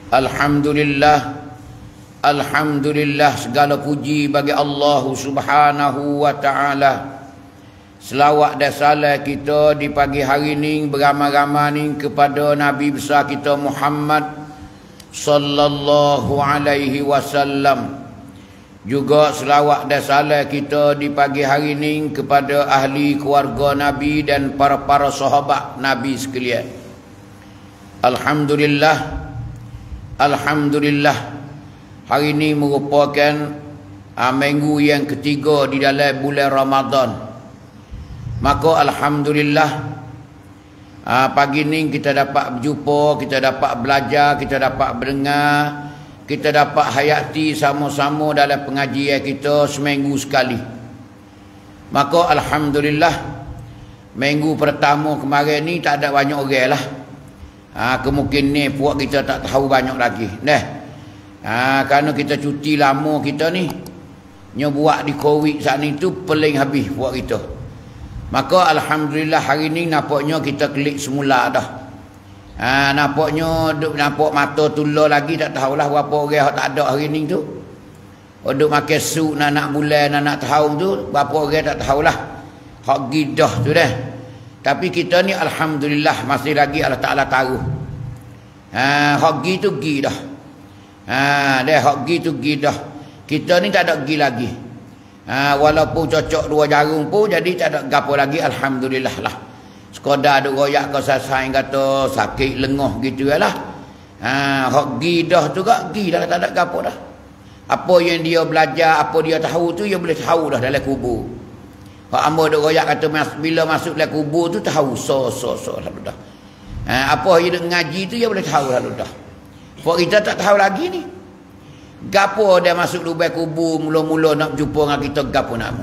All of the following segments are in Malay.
Alhamdulillah, Alhamdulillah, segala puji bagi Allah Subhanahu wa ta'ala. Selawat dan salam kita di pagi hari ini beramai-ramai ni kepada Nabi besar kita Muhammad sallallahu alaihi wasallam. Juga selawat dan salam kita di pagi hari ini kepada ahli keluarga Nabi dan para sahabat Nabi sekalian. Alhamdulillah, Alhamdulillah, hari ini merupakan minggu yang ketiga di dalam bulan Ramadan. Maka Alhamdulillah, pagi ini kita dapat berjumpa, kita dapat belajar, kita dapat mendengar, kita dapat hayati sama-sama dalam pengajian kita seminggu sekali. Maka Alhamdulillah, minggu pertama kemarin ni tak ada banyak orang lah. Kemungkinan ni puak kita tak tahu banyak lagi. Kerana kita cuti lama kita ni, buat di Covid saat ni tu peling habis puak kita. Maka Alhamdulillah hari ni nampaknya kita klik semula dah. Nampaknya nampak mata tular lagi, tak tahulah berapa orang tak ada hari ni tu. Duk makan sup nak bulan nak tahun tu, berapa orang tak tahulah. Hak gidah tu dah. Tapi kita ni Alhamdulillah masih lagi Allah Ta'ala taruh. Hak gi tu gi dah. Hak gi tu gi dah. Kita ni tak ada gi lagi. Walaupun cocok dua jarum pun jadi tak ada gapo lagi, Alhamdulillah lah. Sekadar duk royak kau sasain kata sakit lengoh gitu lah. Hak gi dah tu gak gi dah, tak ada gapo dah. Apa yang dia belajar, apa dia tahu tu dia boleh tahu dah dalam kubur. Hak hamba duk royak kata bila masuk dalam kubur tu tahu so lalu dah. Apa yang dia ngaji tu dia boleh tahu lalu dah. Pok kita tak tahu lagi ni. Gapo dia masuk lubang kubur mula-mula nak jumpa dengan kita gapo nama.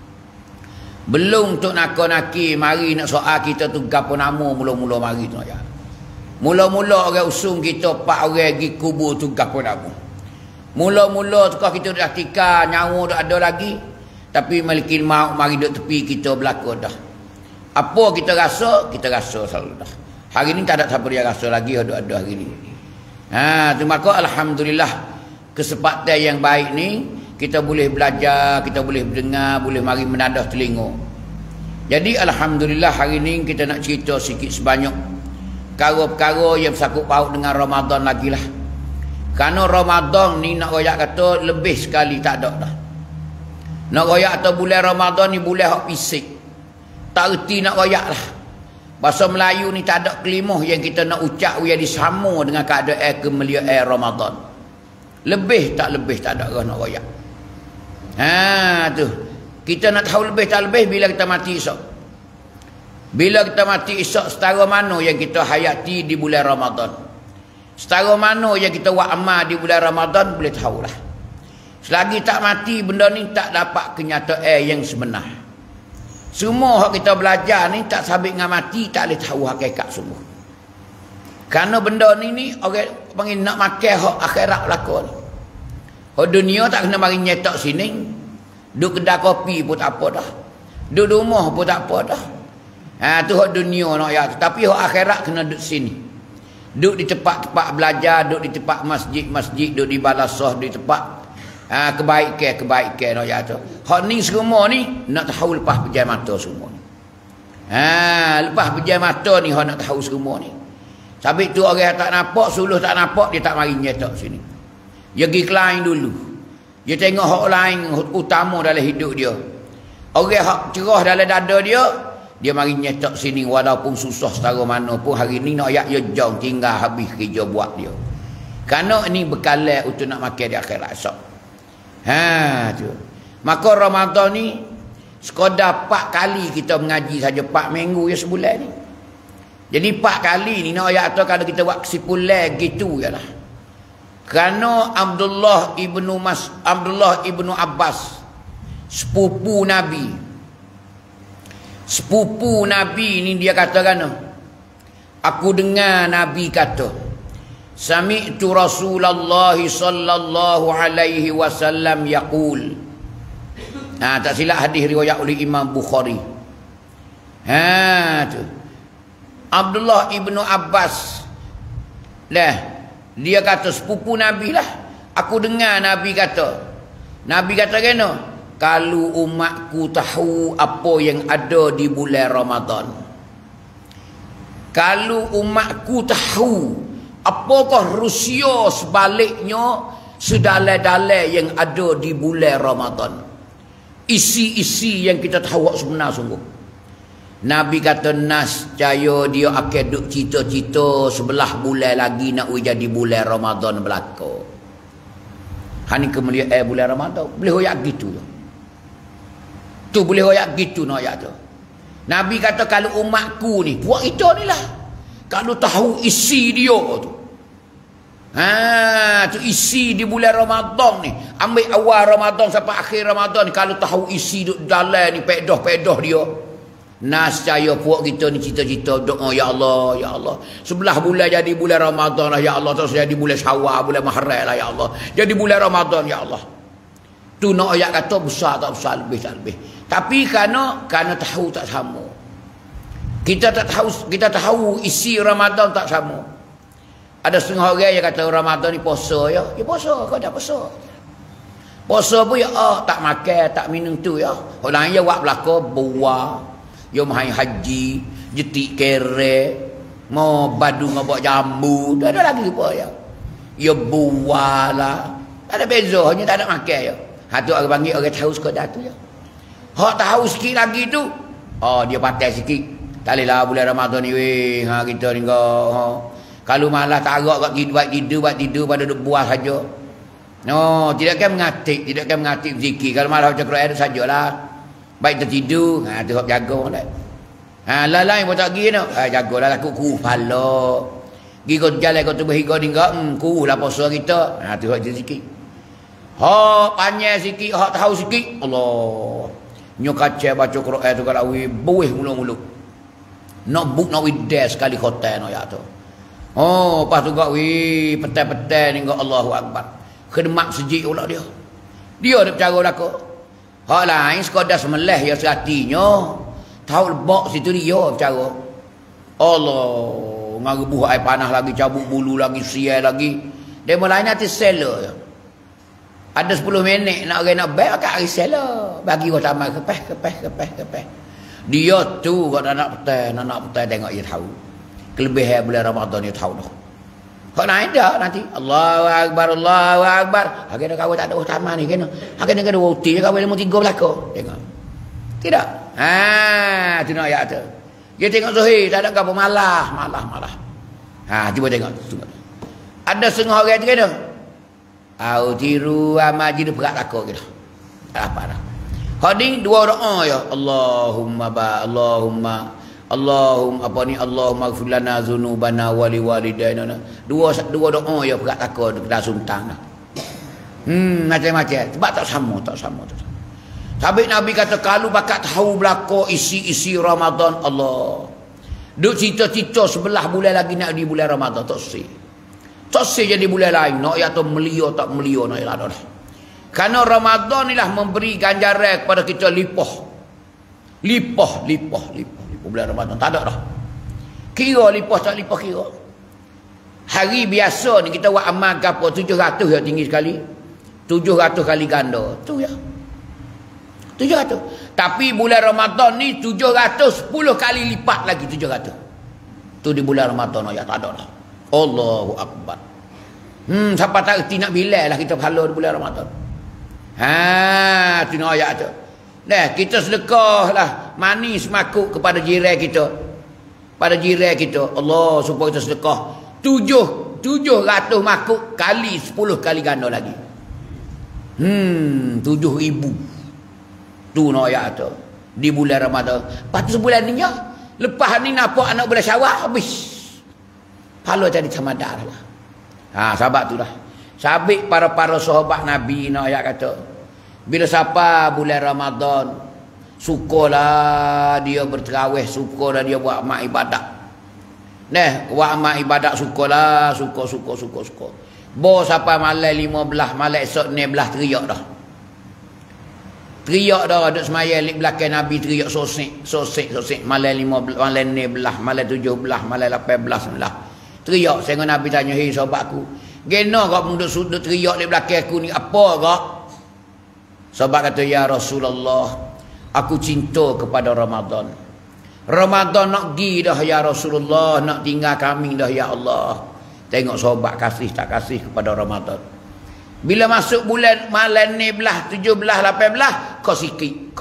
Belum tu nak-naki mari nak soal kita tu gapo nama mula-mula mari tu ya. Mula-mula orang usung kita 4 orang pergi kubur tu gapo nama. Mula-mula tu kita dah tika nyawa dah ada lagi. Tapi malikil maut mari duk tepi kita berlaku dah. Apa kita rasa? Kita rasa selalu dah. Hari ni tak ada siapa dia rasa lagi ada hari ni. Tu maka Alhamdulillah kesempatan yang baik ni kita boleh belajar, kita boleh mendengar, boleh mari menadah telinga. Jadi Alhamdulillah hari ni kita nak cerita sikit sebanyak perkara-perkara yang bersangkut paut dengan Ramadan lagi lah. Kerana Ramadan ni nak royak kata lebih sekali tak ada dah. Nak royak atau bulan Ramadan ni bulan hak pisik. Tak erti nak royak lah. Bahasa Melayu ni tak ada kelimah yang kita nak ucap yang disama dengan keadaan kemuliaan Ramadan. Lebih tak ada orang nak royak. Tu. Kita nak tahu lebih tak lebih bila kita mati esok. Bila kita mati esok setara mana yang kita hayati di bulan Ramadan. Setara mana yang kita buat amal di bulan Ramadan boleh tahulah. Selagi tak mati benda ni tak dapat kenyataan yang sebenar. Semua hak kita belajar ni tak sabit dengan mati tak boleh tahu hakikat sungguh. Kerana benda ni orang panggil nak makan hak akhirat belaka ni. Hak dunia tak kena mari nyetak sini. Duk kedai kopi pun tak apa dah. Duk rumah pun tak apa dah. Tu hak dunia nak ya. Tapi hak akhirat kena duduk sini. Duduk di tempat-tempat belajar, duduk di tempat masjid-masjid, duduk di balasah, di tempat kebaikan nak ya tu. Hak ni semua ni nak tahu lepas pejam mata semua ni. Lepas pejam mata ni hak nak tahu semua ni. Sabit tu orang tak nampak, suluh tak nampak, dia tak mari nyetak sini. Dia pergi ke lain dulu. Dia tengok hak lain utama dalam hidup dia. Orang hak cerah dalam dada dia mari nyetak sini walaupun susah setara mana pun hari ni nak ayak dia jauh tinggal habis kerja buat dia. Kerana ini bekalan untuk nak makan di akhirat esok. Tu. Maka Ramadan ni sekadar 4 kali kita mengaji saja 4 minggu ya sebulan ni. Jadi 4 kali ni nak ayat tu kalau kita buat kesimpulan gitu ialah. Kerana Abdullah ibnu Abbas sepupu Nabi ni dia katakan, aku dengar Nabi kata, sami'tu Rasulullah sallallahu alaihi wasallam yaqul. Tak silap hadis riwayat oleh Imam Bukhari. Tu. Abdullah ibnu Abbas Dia kata sepupu Nabi lah. Aku dengar Nabi kata kena, kalau umatku tahu apa yang ada di bulan Ramadan, kalau umatku tahu apakah Rusia sebaliknya sedalai-dalai yang ada di bulan Ramadan, isi-isi yang kita tahu sebenar sungguh. Nabi kata nascaya dia akan duk cita-cita sebelah bulan lagi nak jadi bulan Ramadan belaka. Hani kemuliaan bulan Ramadan boleh hoyak gitu tu boleh hoyak gitu no ayat tu. Nabi kata kalau umatku ni, puak kita ni lah, kalau tahu isi dia tu, tu isi di bulan Ramadan ni, ambil awal Ramadan sampai akhir Ramadan, kalau tahu isi duk dalam ni pedah-pedah dia, nascaya puak kita ni cita-cita doa, ya Allah, sebelah bulan jadi bulan Ramadan lah ya Allah, terus jadi bulan Syawal, bulan Muharram lah ya Allah, jadi bulan Ramadan ya Allah. Tu nak ayat kata besar tak besar, lebih tak lebih. Tapi kerana tahu tak sama. Kita tahu isi Ramadan tak sama. Ada setengah orang yang kata Ramadan ni puasa ya. Ya puasa, kau dah puasa. Puasa pun ya tak makan, tak minum tu ya. Orang yang buat belaka buah, yo main haji, jetik kere, mau badu mau buat jambu, tak ada lagi apa ya. Ya buah lah. Tak ada beza, hanya tak ada makan ya. Hatu orang panggil orang tahu sekadar tu ya. Hak tahu sikit lagi tu, dia patai sikit. Tak bolehlah bulan Ramadan ni weh, kita ni kau. Kalau malah tak agak buat tidur pada duk buah saja. No, tidak akan mengatik zikir. Kalau malah baca Quran sajalah. Baik tertidur, tu hak jaga dak. Lain pun tak pergi no. Jagalah takut ku pala. Gi kau jalan kau tu berhiga tinggal, ku lah puasa kita. Tu hak zikir. Hak panjang sikit, hak tahu sikit, Allah. Nyo kaca baca Quran tu kalau buih mulu-mulu. Nak buk nak wides sekali khotan no ya tu. Pas tu gak petai-petai ni gak Allahu Akbar. Khidmat sejik pula dia. Dia ada cara belaka. Hak lain sekadar semelih ya seratinya. Tahu lebak situ dia bercara. Allah, ngarebuh air panas lagi, cabut bulu lagi, sial lagi. Dia mulai nanti seller. Ada 10 minit nak orang nak bayar kat hari seller. Bagi orang tamat kepeh. Dia tu kalau nak petai tengok dia tahu. Kelebihan bulan Ramadan dia tahu dah. Kau naik dah nanti. Allahu Akbar. Akhirnya kau tak ada utama ni kena. Akhirnya kena wuti kau boleh 3 belaka. Tengok. Tidak. Tu nak ayat tu. Dia tengok Zuhir tak ada apa malah. Cuba tengok. Ada setengah orang tu kena. Au tiru amaji dia berat takut kita. Apa dah. Hading dua doa ya. Allahumma Allahumma ighfir lana dzunubana wa liwalidayna. Dua doa ya berat takut kita suntang dah. Macam-macam. Sebab tak sama. Sabit Nabi kata kalau bakat tahu belaka isi Ramadan Allah. Duk cita-cita sebelah bulan lagi nak di bulan Ramadan tak sih. Tak sih jadi bulan lain. Nak ya tu melia tak melia nak ya dah. Karena Ramadan inilah memberi ganjaran kepada kita lipah bulan Ramadan. Tak ada dah. Kira lipah tak lipah kira. Hari biasa ni kita buat amal ke apa 700 ya tinggi sekali. 700 kali ganda. Tu ya. 700. Tapi bulan Ramadan ni 710 kali lipat lagi 700. Tu di bulan Ramadan ya tak ada dah. Allahu Akbar. Siapa tak erti nak bilal lah kita pahala di bulan Ramadan. Tu nak ayat tu. Nah, kita sedekah lah manis makuk kepada jiran kita. Pada jiran kita. Allah supaya kita sedekah 700 makuk kali 10 kali ganda lagi. 7,000. Tu nak ayat tu. Di bulan Ramadan. Lepas tu sebulan ni ya. Lepas ni nampak anak bulan Syawal habis. Pahala jadi samadar lah. Sahabat tu lah. Sabit para sahabat Nabi nak ayat kata. Bila siapa bulan Ramadan, sukalah dia berterawih, sukalah dia buat amal ibadat. Buat amal ibadat sukalah, suka. Bo siapa malam 15, malam esok 16 teriak dah. Teriak dah duduk semaya belakang Nabi teriak sosik. Malam 15, malam 16, malam 17, malam 18, 19. Teriak sehingga Nabi tanya, "Hei sahabatku, gena kau duduk teriak di belakang aku ni apa kau?" Sahabat kata, "Ya Rasulullah, aku cinta kepada Ramadan. Ramadan nak pergi dah ya Rasulullah, nak tinggal kami dah ya Allah." Tengok sahabat kasih tak kasih kepada Ramadan. Bila masuk bulan malam ni belah 17, 18, kau sikit.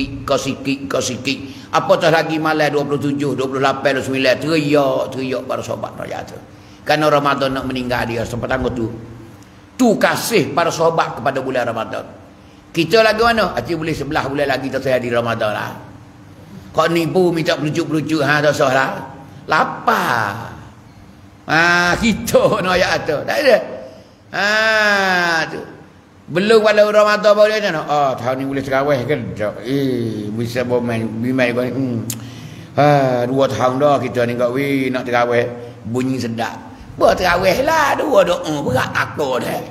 Apatah lagi malam 27, 28, 29, teriak para sahabat raya tu. Kerana Ramadan nak meninggal dia sampai tangguh tu. Tu kasih para sahabat kepada bulan Ramadan. Kita lagi mana? Hati boleh sebelah bulan lagi tak saya di Ramadan lah. Kau nipu minta pelucuk-pelucuk tak sah lah. Lapar. Kita nak ayat tu. Tak ada. Tu. Belum pada Ramadan baru dia nak. Tahun ni boleh terawih kan? Bisa bermain kau ni. 2 tahun dah kita ni kau nak terawih. Bunyi sedap. Terawih lah 2 doa. Berat aku dah.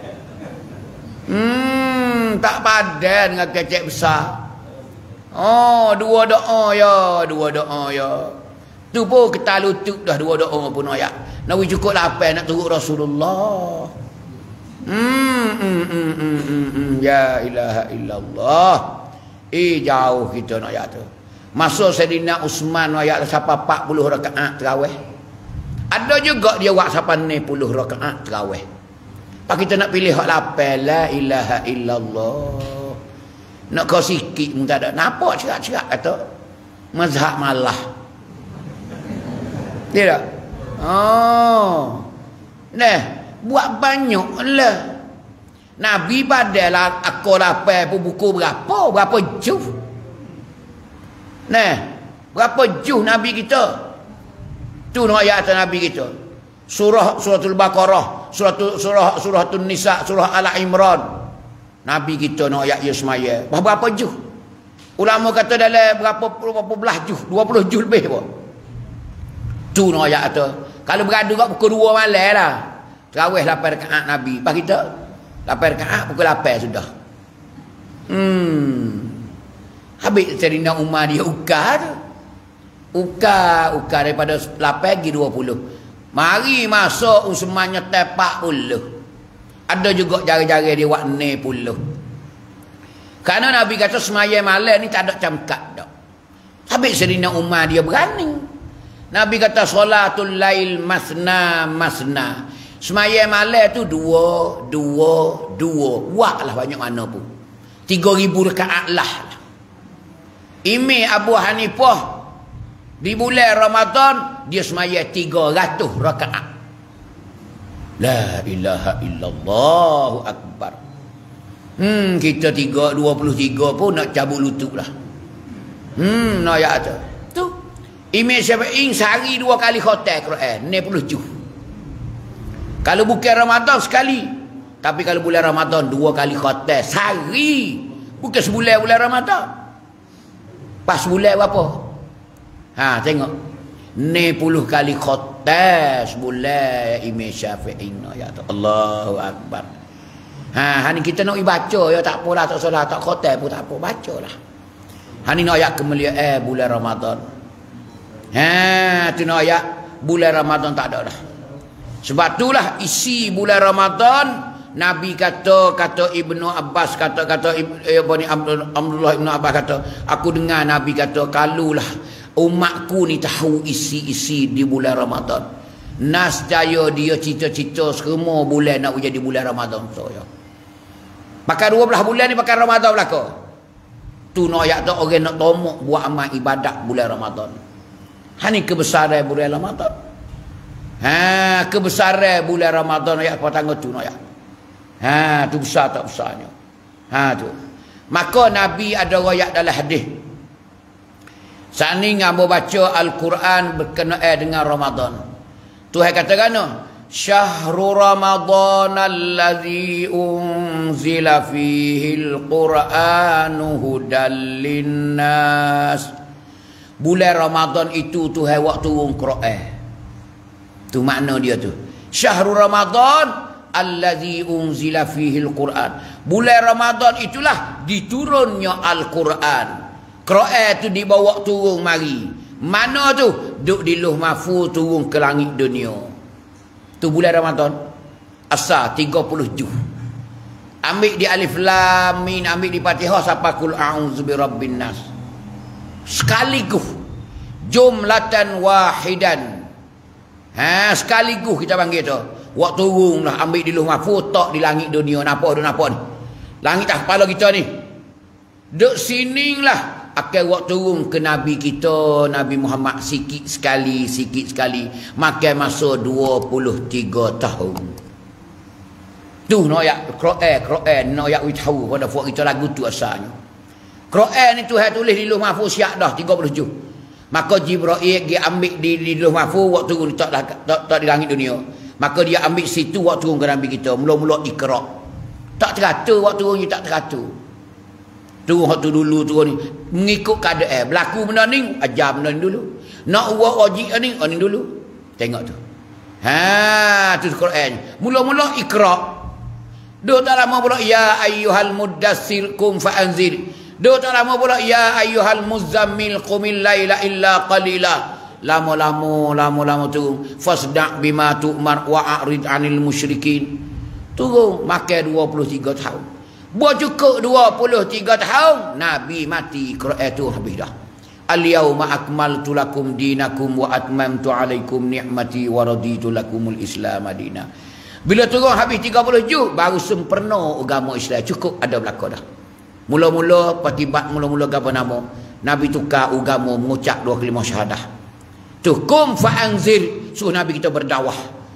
Tak padan dengan kecek besar. 2 doa ya. Tu pun kita lutut dah 2 doa pun ayat. Nak cukup lapar nak turut Rasulullah. Ya ilaha illallah. Jauh kita nak ayat tu. Masuk Sayyidina Usman ayat sampai 40 rakaat tarawih. Ada juga dia buat sampai 60 rakaat tarawih. Pak kita nak pilih hak lapar, la ilaha illallah. Nak kau sikit pun tak ada. Nampak cerak-cerak kata mazhab malah. Tidak. Nah, buat banyak lah. Nabi padalah aku lapar pun buku berapa juz. Nah, berapa juz Nabi kita? Tu nak ayat Nabi kita. Suratul Baqarah, suratul Nisa, surah Al-Imran. Nabi kita nak ayat ya semaya. Berapa juz? Ulama kata dalam berapa belah juz, 20 juz lebih apa? Tu nak ayat tu. Kalau beradu kat pukul 2 malam lah. Tarawih 8 rakaat Nabi. Pas kita 8 rakaat pukul 8 sudah. Habis Sayyidina Umar dia ukar tu. Ukar daripada 8 pergi 20. Mari masuk semuanya tepak 40. Ada juga jari-jari dia buat 60. Kerana Nabi kata semaya malam ni tak ada camkat dah. Habis Sayyidina Umar dia berani. Nabi kata solatul lail masna. Semaya malam tu 2. Buatlah banyak mana pun. 3,000 rakaat lah. Imam Abu Hanifah di bulan Ramadan dia semaya 300 rakaat. La ilaha illallah akbar. Kita 23 pun nak cabut lutut lah. Nak ayat tu. Tu. Imam Syafi'i sehari 2 kali khatam Quran, 60 juz. Kalau bukan Ramadan sekali. Tapi kalau bulan Ramadan 2 kali khatam sehari. Bukan sebulan bulan Ramadan. Pas bulan berapa? Tengok. 60 kali khatam sebulan Imam Syafi'i ya Allahu akbar. Hani kita nak baca ya tak apalah, tak salah, tak khatam pun tak apa, bacalah. Hani nak ayat kemuliaan bulan Ramadan. Tu nak ayat bulan Ramadan tak ada dah. Sebab itulah isi bulan Ramadan Nabi kata Ibnu Abbas kata Abdullah Ibnu Abbas kata, aku dengar Nabi kata kalulah umatku ni tahu isi-isi di bulan Ramadan, nascaya dia cita-cita semua bulan nak jadi bulan Ramadan saya. Pakai 12 bulan ni pakai Ramadan belaka. Tu nak ayat tu orang nak tomok buat amal ibadat bulan Ramadan. Hani kebesaran bulan Ramadan. Kebesaran bulan Ramadan ayat petang tu nak ayat. Tu besar tak besarnya. Tu. Maka Nabi ada riwayat dalam hadis. Sani ngamu baca Al-Quran berkenaan dengan Ramadan. Tuhan katakan, Syahrul Ramadan allazi unzila fihi al-Quranu hudal linnas. Bulan Ramadan itu Tuhan waktu turun Quran. Tu makna dia tu. Syahrul Ramadan allazi unzila fihi al-Quran. Bulan Ramadan itulah diturunnya Al-Quran. Quran tu dibawa turun mari. Mana tu? Duk di Lauh Mahfuz turun ke langit dunia. Tu bulan Ramadan. Asal 30 Juz. Ambil di alif lam mim, ambil di Fatihah sampai qul a'udzu birabbin nas. Sekaligus jumlatan wahidan. Sekaligus kita panggil tu. Waktu turun lah ambil di luh mahfuz tak di langit dunia napa ni. Langit tak kepala kita ni. Duk sini lah akan waktu turun ke Nabi kita, Nabi Muhammad sikit sekali. Makan masa 23 tahun. Tu nak ayat Quran, nak ayat we tahu pada buat kita lagu tu asalnya. Quran ni Tuhan tulis di luh mahfuz siap dah 30 juz. Maka Jibril dia ambil di luh mahfuz waktu turun tak di langit dunia. Maka dia ambil situ waktu turun ke Nabi kita. Mula-mula Iqra. Tak teratur waktu turun tak teratur. Turun waktu dulu turun ni mengikut keadaan. Berlaku benda ni, ajar benda ni dulu. Nak buat wajib ni dulu. Tengok tu. Tu Quran. Mula-mula Iqra. Dua tak lama pula ya ayyuhal muddassir qum fa'anzir. Dua tak lama pula ya ayyuhal muzammil qumil laila illa qalila. Lama-lama turun. Fasda' bima tu'mar wa'arid 'anil musyrikin. Turun makan 23 tahun. Buat cukup 23 tahun Nabi mati, Quran tu habis dah. Al-yauma akmaltu lakum dinakum wa atmamtu 'alaikum ni'mati wa raditu lakumul Islam madina. Bila turun habis 30 juz baru sempurna agama Islam, cukup ada belaka dah. Mula-mula patibat mula-mula apa nama? Nabi tukar agama mengucap 2 kalimah syahadah. Tu kum fa'anzir, suruh Nabi kita berdakwah.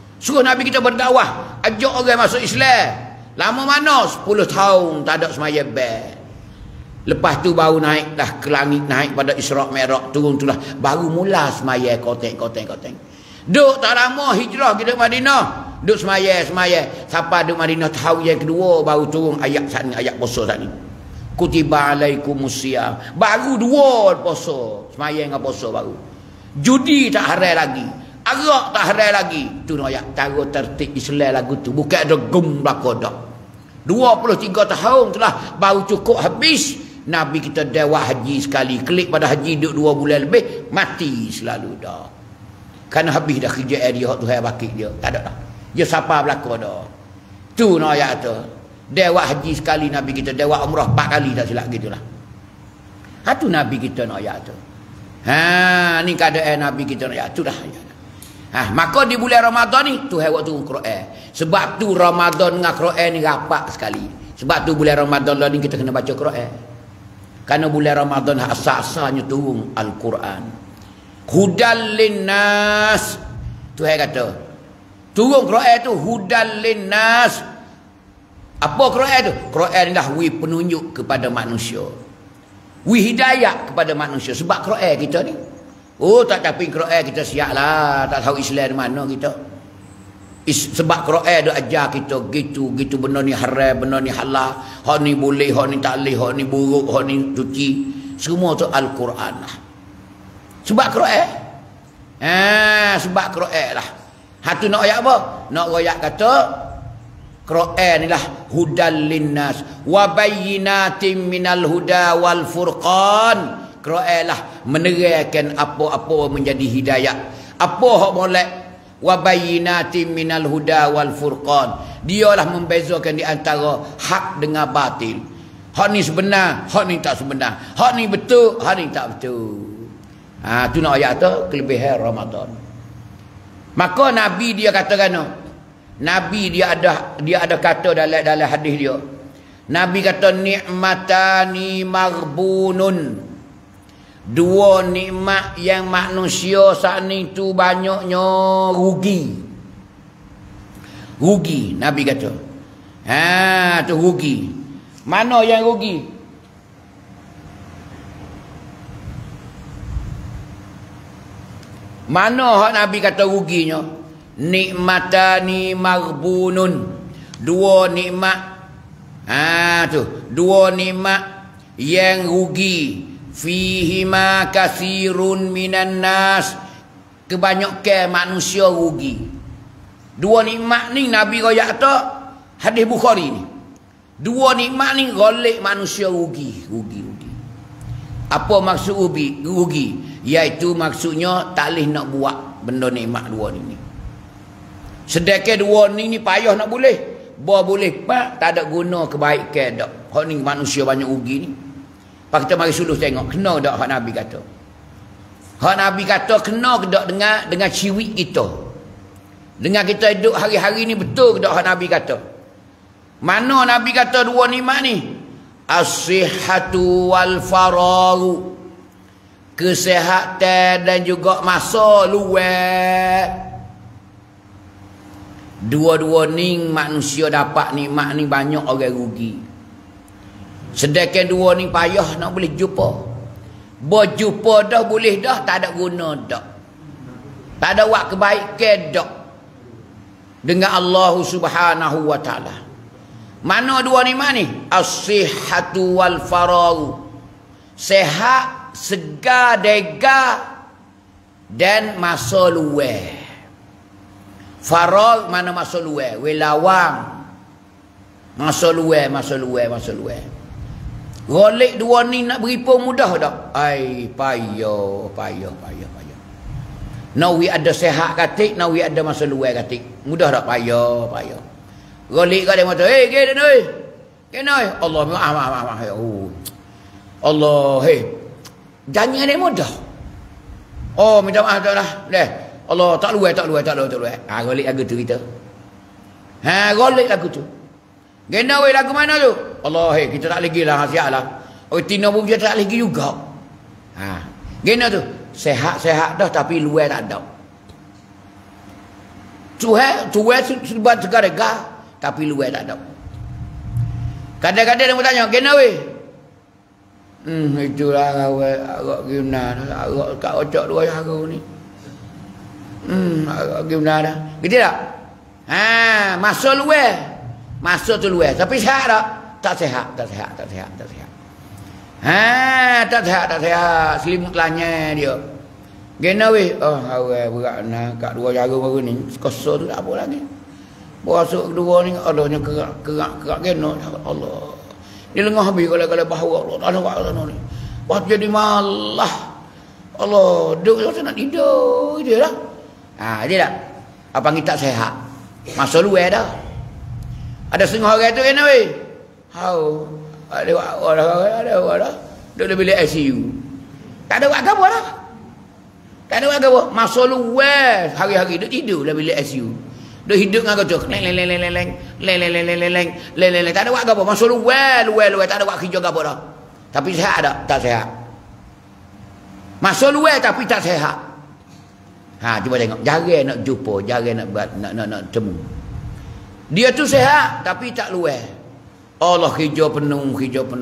Ajak orang masuk Islam. Lama mana? 10 tahun tak ada semaya ber. Lepas tu baru naik dah ke langit, naik pada Isra' Mi'raj, turun tu lah baru mula semaya koteng. Duk tak lama hijrah kita Madinah. Duk semaya. Sampai duk Madinah tahun yang kedua baru turun ayat sana, ayat puasa sana. Kutiba alaikumusiyam. Baru 2 puasa. Semaya dengan puasa baru. Judi tak haram lagi. Arak tak haram lagi. Tu ayat cara tertib Islam lagu tu. Bukan ada gum belaka dah. 23 tahun telah baru cukup habis. Nabi kita dewa haji sekali. Klik pada haji duduk 2 bulan lebih. Mati selalu dah. Kerana habis dah kerja dia. Tuhan bakit dia. Tak ada dah. Dia siapa belaka dah. Tu ayat tu. Dewa haji sekali Nabi kita. Dewa umrah 4 kali tak silap gitulah. Tu Nabi kita ayat tu. Ni keadaan Nabi kita ayat tu dah. Maka di bulan Ramadan ni Tuhan waktu Quran. Sebab tu Ramadan dengan Quran ni rapat sekali. Sebab tu bulan Ramadan ni kita kena baca Quran. Kerana bulan Ramadan asal-asalnya turun Al-Quran. Hudal linnas. Tuhan kata turun Quran tu hudal linnas. Apa Quran tu? Quran dah penunjuk kepada manusia. Hidayah kepada manusia. Sebab Quran kita ni. Tak tapi Quran kita siap lah. Tak tahu Islam di mana kita. Sebab Quran dia ajar kita gitu benda ni haram, benda ni halal. Hak ni boleh, hak ni tak boleh, hak ni buruk, hak ni suci. Semua tu Al-Quran lah. Sebab Quran. Sebab Quran lah. Tu nak ayat apa? Nak ayat kata Quran ni lah hudal linnas wa bayyinatin minal huda wal furqan. Quran lah menerangkan apa-apa menjadi hidayah. Apa hak molek wa bayyinatin minal huda wal furqan. Dialah membezakan di antara hak dengan batil. Hak ni sebenar, hak ni tak sebenar. Hak ni betul, hak ni tak betul. Tu nak ayat tu kelebihan Ramadan. Maka Nabi dia katakan, Nabi dia ada kata dalam hadis dia. Nabi kata ni'matani maghbunun. 2 nikmat yang manusia saat ni tu banyaknya rugi. Nabi kata. Tu rugi. Mana yang rugi? Mana hak Nabi kata ruginya? Nikmatani maghbunun. 2 nikmat. Tu 2 nikmat yang rugi. Fihima kathirun minan nas. Kebanyakan manusia rugi. 2 nikmat ni Nabi royak tak hadis Bukhari ni. 2 nikmat ni golek manusia rugi. Apa maksud rugi? Iaitu maksudnya tak boleh nak buat benda nikmat 2 ni. Sedekah dua ni payah nak boleh. Boleh pak tak ada guna kebaikan dak. Hak ni manusia banyak rugi ni. Pak kita mari suluh tengok kena dak hak Nabi kata. Hak Nabi kata kena ke dak dengan ciwik kita. Dengan kita hidup hari-hari ni betul ke dak hak Nabi kata. Mana Nabi kata dua nikmat ni? As-sihhatu wal faragu. Kesihatan dan juga masa luar. Dua-dua ni manusia dapat nikmat ni banyak orang rugi. Sedangkan dua ni payah nak boleh jumpa. Berjumpa dah boleh dah tak ada guna dah. Tak ada buat kebaikan dah dengan Allah Subhanahu wa taala. Mana dua nikmat ni? As-sihhatu wal faragu. Sehat, segar, degar dan masa luar. Farag mana masa luar, welawang. Masa luar. Golek dua ni nak beripun mudah tak? Ai payah. Nawi ada sehat katik, nawi ada masa luar katik. Mudah tak? Payah. Golek kat dia mata, ke oi. Kenoi? Allah maaf ya. Allah, jangan dia mudah. Oh, minta maaf dah. Dah. Allah tak luar. Golek lagu tu kita. Golek lagu tu. Gena lagu mana tu? Allah, kita tak lagi lah, siaplah. Tina pun kita tak lagi juga. Gena tu. Sehat dah tapi luar tak ada. Tuai sebab segar-segar tapi luar tak ada. Kadang-kadang dia bertanya, gena itulah agak gimana. Agak kat ocak dua hari ni. Gimana dah? Gitu tak? Masa luar. Masa tu luar. Tapi sihat tak? Tak sihat. Tak sihat. Selimut lanya dia. Gena awal berat nak kat dua jaga baru ni. Kosong tu tak apa lagi. Masuk kedua ni adanya kerak gena. Allah. Dia lengah habis kalau bahawa Allah. Tak ada buat ni. Pas jadi malah. Allah, duk nak tidur dia lah. Dia tak? Apa kita sehat? Masa luar dah. Ada setengah orang tu kena ada orang. Duduk dalam bilik ICU. Tak ada buat apa dah. Tak ada buat apa. Masa luar hari-hari duduk tidur dalam bilik ICU. Duduk hidup dengan kata leng. Tak ada buat apa. Masa luar tak ada buat kerja apa dah. Tapi sehat tak? Tak sehat. Masa luar tapi tak sehat. Cuba tengok. Jarang nak jumpa, jarang nak temu. Dia tu sehat tapi tak luar. Allah kerja penuh.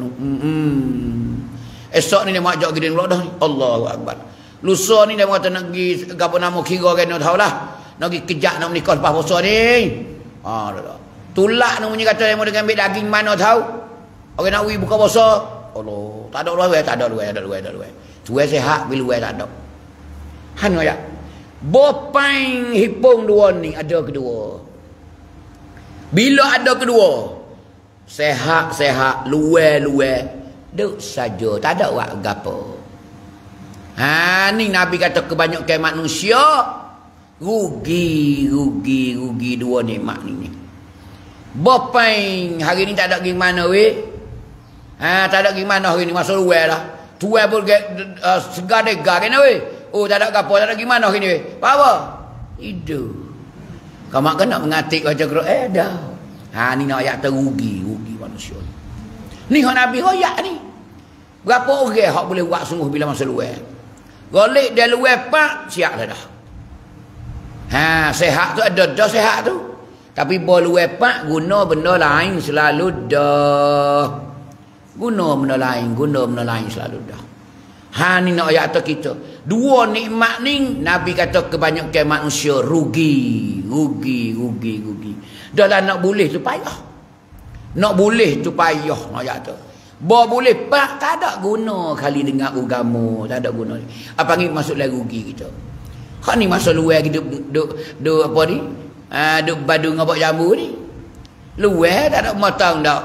Esok ni dia mak ajak gini pula dah ni. Allahu Akbar. Lusa ni dia kata nak pergi apa nama kira kan tahu lah. Nak pergi kejak nak menikah lepas puasa ni. Tulak namanya kata dia mau dengan ambil daging mana tahu. Orang nak pergi buka puasa. Allah, tak ada luar. Tuai sehat bila luar tak ada. Hanu ya. Bopain hipung dua ni ada kedua. Bila ada kedua, sehat, luar, duk saja, tak ada buat gapo. Ni Nabi kata kebanyakan manusia rugi dua nikmat ni. Bopain hari ni tak ada pergi mana tak ada pergi mana hari ni masa luar lah. Tuai pun segar degar kena tak ada gapo, tak ada pergi mana hari ni apa? Hidup. Kamu kena mengatik baca Quran dah. Ni nak ayat terugi manusia. Ni hak Nabi royak ni. Berapa orang hak boleh buat sungguh bila masa luar? Golek dia luar pak siap dah. Sehat tu ada dah sehat tu. Tapi boleh luar pak guna benda lain selalu dah. Guna benda lain selalu dah. Ni nak ayat kita. Dua nikmat ni Nabi kata kebanyakan manusia rugi. Dah lah nak boleh tu payah. Nak ayat tu. Boleh pak tak ada guna kali dengar agama, tak ada guna. Apa ni masuklah rugi kita. Hak ni masa luar kita duk apa ni? Duk badu ngabak jambu ni. Luar tak ada matang dak.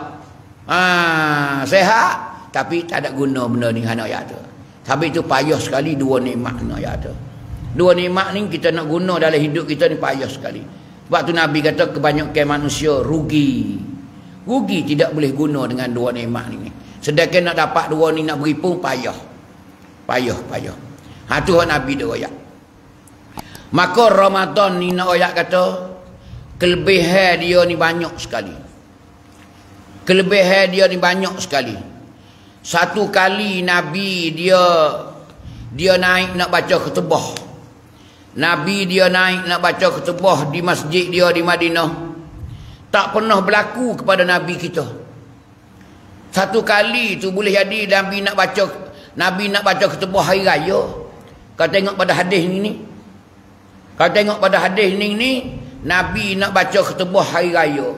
Sehat tapi tak ada guna benda ni hana ayat tu. Tapi itu payah sekali dua nikmat ni ayat tu. Dua nikmat ni kita nak guna dalam hidup kita ni payah sekali. Sebab tu Nabi kata kebanyakan manusia rugi. Rugi tidak boleh guna dengan dua nikmat ni. Sedangkan nak dapat dua ni nak beri pun payah. Payah. Tu Nabi dia royak. Maka Ramadan ni nak royak kata kelebihan dia ni banyak sekali. Kelebihan dia ni banyak sekali. Satu kali Nabi dia naik nak baca khutbah. Nabi dia naik nak baca khutbah di masjid dia di Madinah. Tak pernah berlaku kepada Nabi kita. Satu kali tu boleh jadi Nabi nak baca khutbah hari raya. Kau tengok pada hadis ni. Kau tengok pada hadis ni Nabi nak baca khutbah hari raya.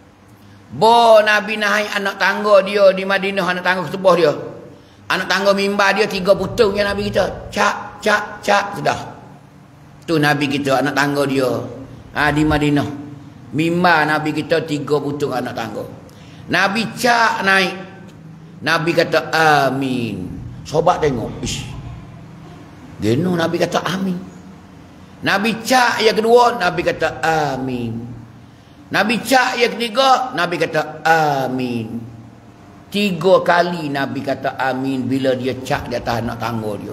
Nabi naik anak tangga dia di Madinah, anak tangga khutbah dia. Anak tangga mimbar dia 3 putung yang Nabi kita. Cak sudah. Tu Nabi kita anak tangga dia. Di Madinah. Mimbar Nabi kita 3 putung anak tangga. Nabi cak naik. Nabi kata amin. Sobat tengok. Ish. Geno Nabi kata amin. Nabi cak yang kedua, Nabi kata amin. Nabi cak yang ketiga, Nabi kata amin. 3 kali Nabi kata amin bila dia cak di atas anak tangga dia.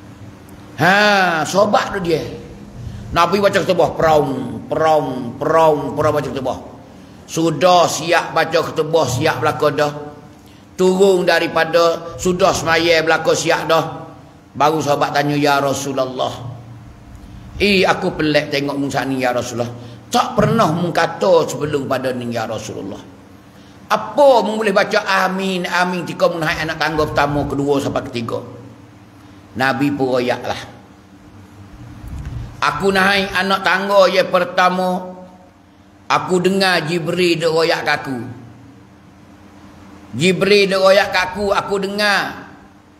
Sobat tu dia. Nabi baca khutbah, perong baca khutbah. Sudah siap baca khutbah, siap belaka dah. Turun daripada sudah semaya belaka siap dah. Baru sahabat tanya, ya Rasulullah. Aku pelik tengok Musa ni ya Rasulullah. Tak pernah mengkata sebelum pada ni ya Rasulullah. Apa boleh baca amin tika menaik anak tangga pertama, kedua sampai ketiga. Nabi pun royak lah. Aku naik anak tangga yang pertama, aku dengar Jibril dia royak kat aku. Jibril dia royak kat aku dengar.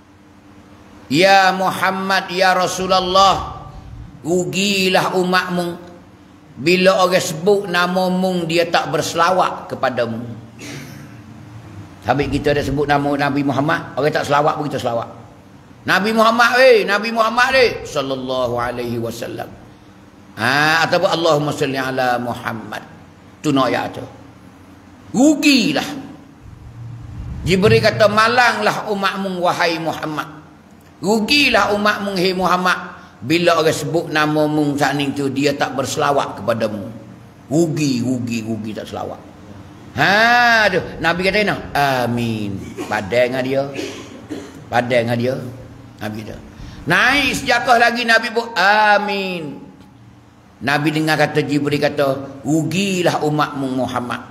Ya Muhammad, ya Rasulullah, rugilah umatmu bila orang sebut namamu dia tak berselawat kepadamu. Habis kita dah sebut nama Nabi Muhammad, orang tak selawat pun kita selawat. Nabi Muhammad sallallahu alaihi wasallam. Ataupun Allahumma salli ala Muhammad. Tu nak ayat tu. Rugilah. Jibril kata malanglah umatmu wahai Muhammad. Rugilah umatmu hai Muhammad bila orang sebut namamu saat ni tu dia tak berselawat kepadamu. Rugi tak selawat. Nabi kata nak amin. Padang dengan dia. Nabi kata. Naik sejakah lagi Nabi pun amin. Nabi dengar kata Jibril kata, rugilah umatmu Muhammad.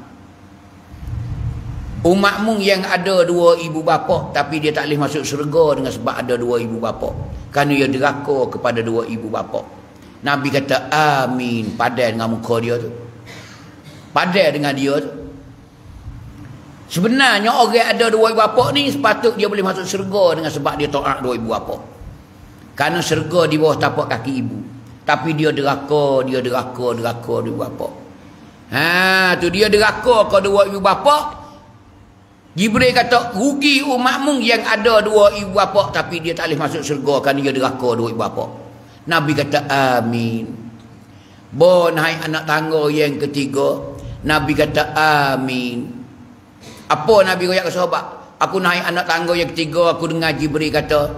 Umatmu yang ada 2 ibu bapa tapi dia tak boleh masuk syurga dengan sebab ada 2 ibu bapa. Kerana dia deraka kepada 2 ibu bapa. Nabi kata amin. Padai dengan muka dia tu. Padai dengan dia tu. Sebenarnya orang ada 2 ibu bapa ni sepatut dia boleh masuk syurga dengan sebab dia taat 2 ibu bapa. Kerana syurga di bawah tapak kaki ibu. Tapi dia deraka 2 ibu bapa. Tu dia deraka ke 2 ibu bapa. Jibril kata rugi umatmu yang ada 2 ibu bapa tapi dia tak boleh masuk syurga kerana dia deraka 2 ibu bapa. Nabi kata amin. Naik anak tangga yang ketiga, Nabi kata amin. Apa Nabi royak ke sahabat? Aku naik anak tangga yang ketiga, aku dengar Jibril kata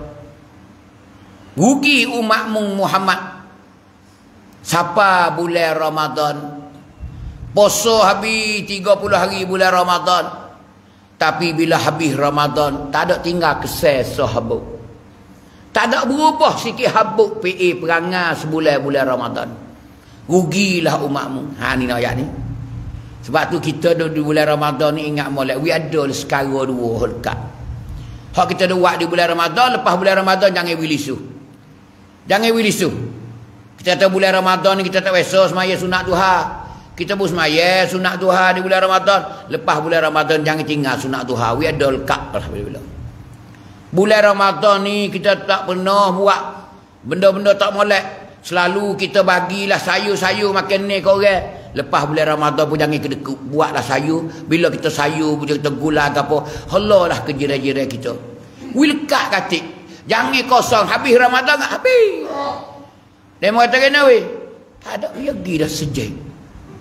rugi umatmu Muhammad. Siapa bulan Ramadan puasa habis 30 hari bulan Ramadan. Tapi bila habis Ramadan, tak ada tinggal kesel sahabuk. Tak ada berubah sikit habuk PA perangai sebulan bulan Ramadan. Rugilah umatmu. Ni ayat ni. Sebab tu kita di bulan Ramadan ni ingat molek. We ada sekara 2 dekat. Hak kita ada buat di bulan Ramadan, lepas bulan Ramadan jangan wilisu. Jangan wilisu. Kita tahu bulan Ramadan ni kita tak biasa semaya sunat duha. Kita pun semaya sunat duha di bulan Ramadan. Lepas bulan Ramadan jangan tinggal sunat duha. We ada lekat lah bila. Bulan Ramadan ni kita tak pernah buat benda-benda tak molek. Selalu kita bagilah sayur-sayur makan ni ke orang. Lepas bulan Ramadan pun jangan kedekut. Buatlah sayur. Bila kita sayur, bila kita gula ke apa. Halalah ke jiran-jiran kita. We lekat katik. Jangan kosong. Habis Ramadan tak habis. Dia kata kena we. Tak ada. Dia pergi dah sejak.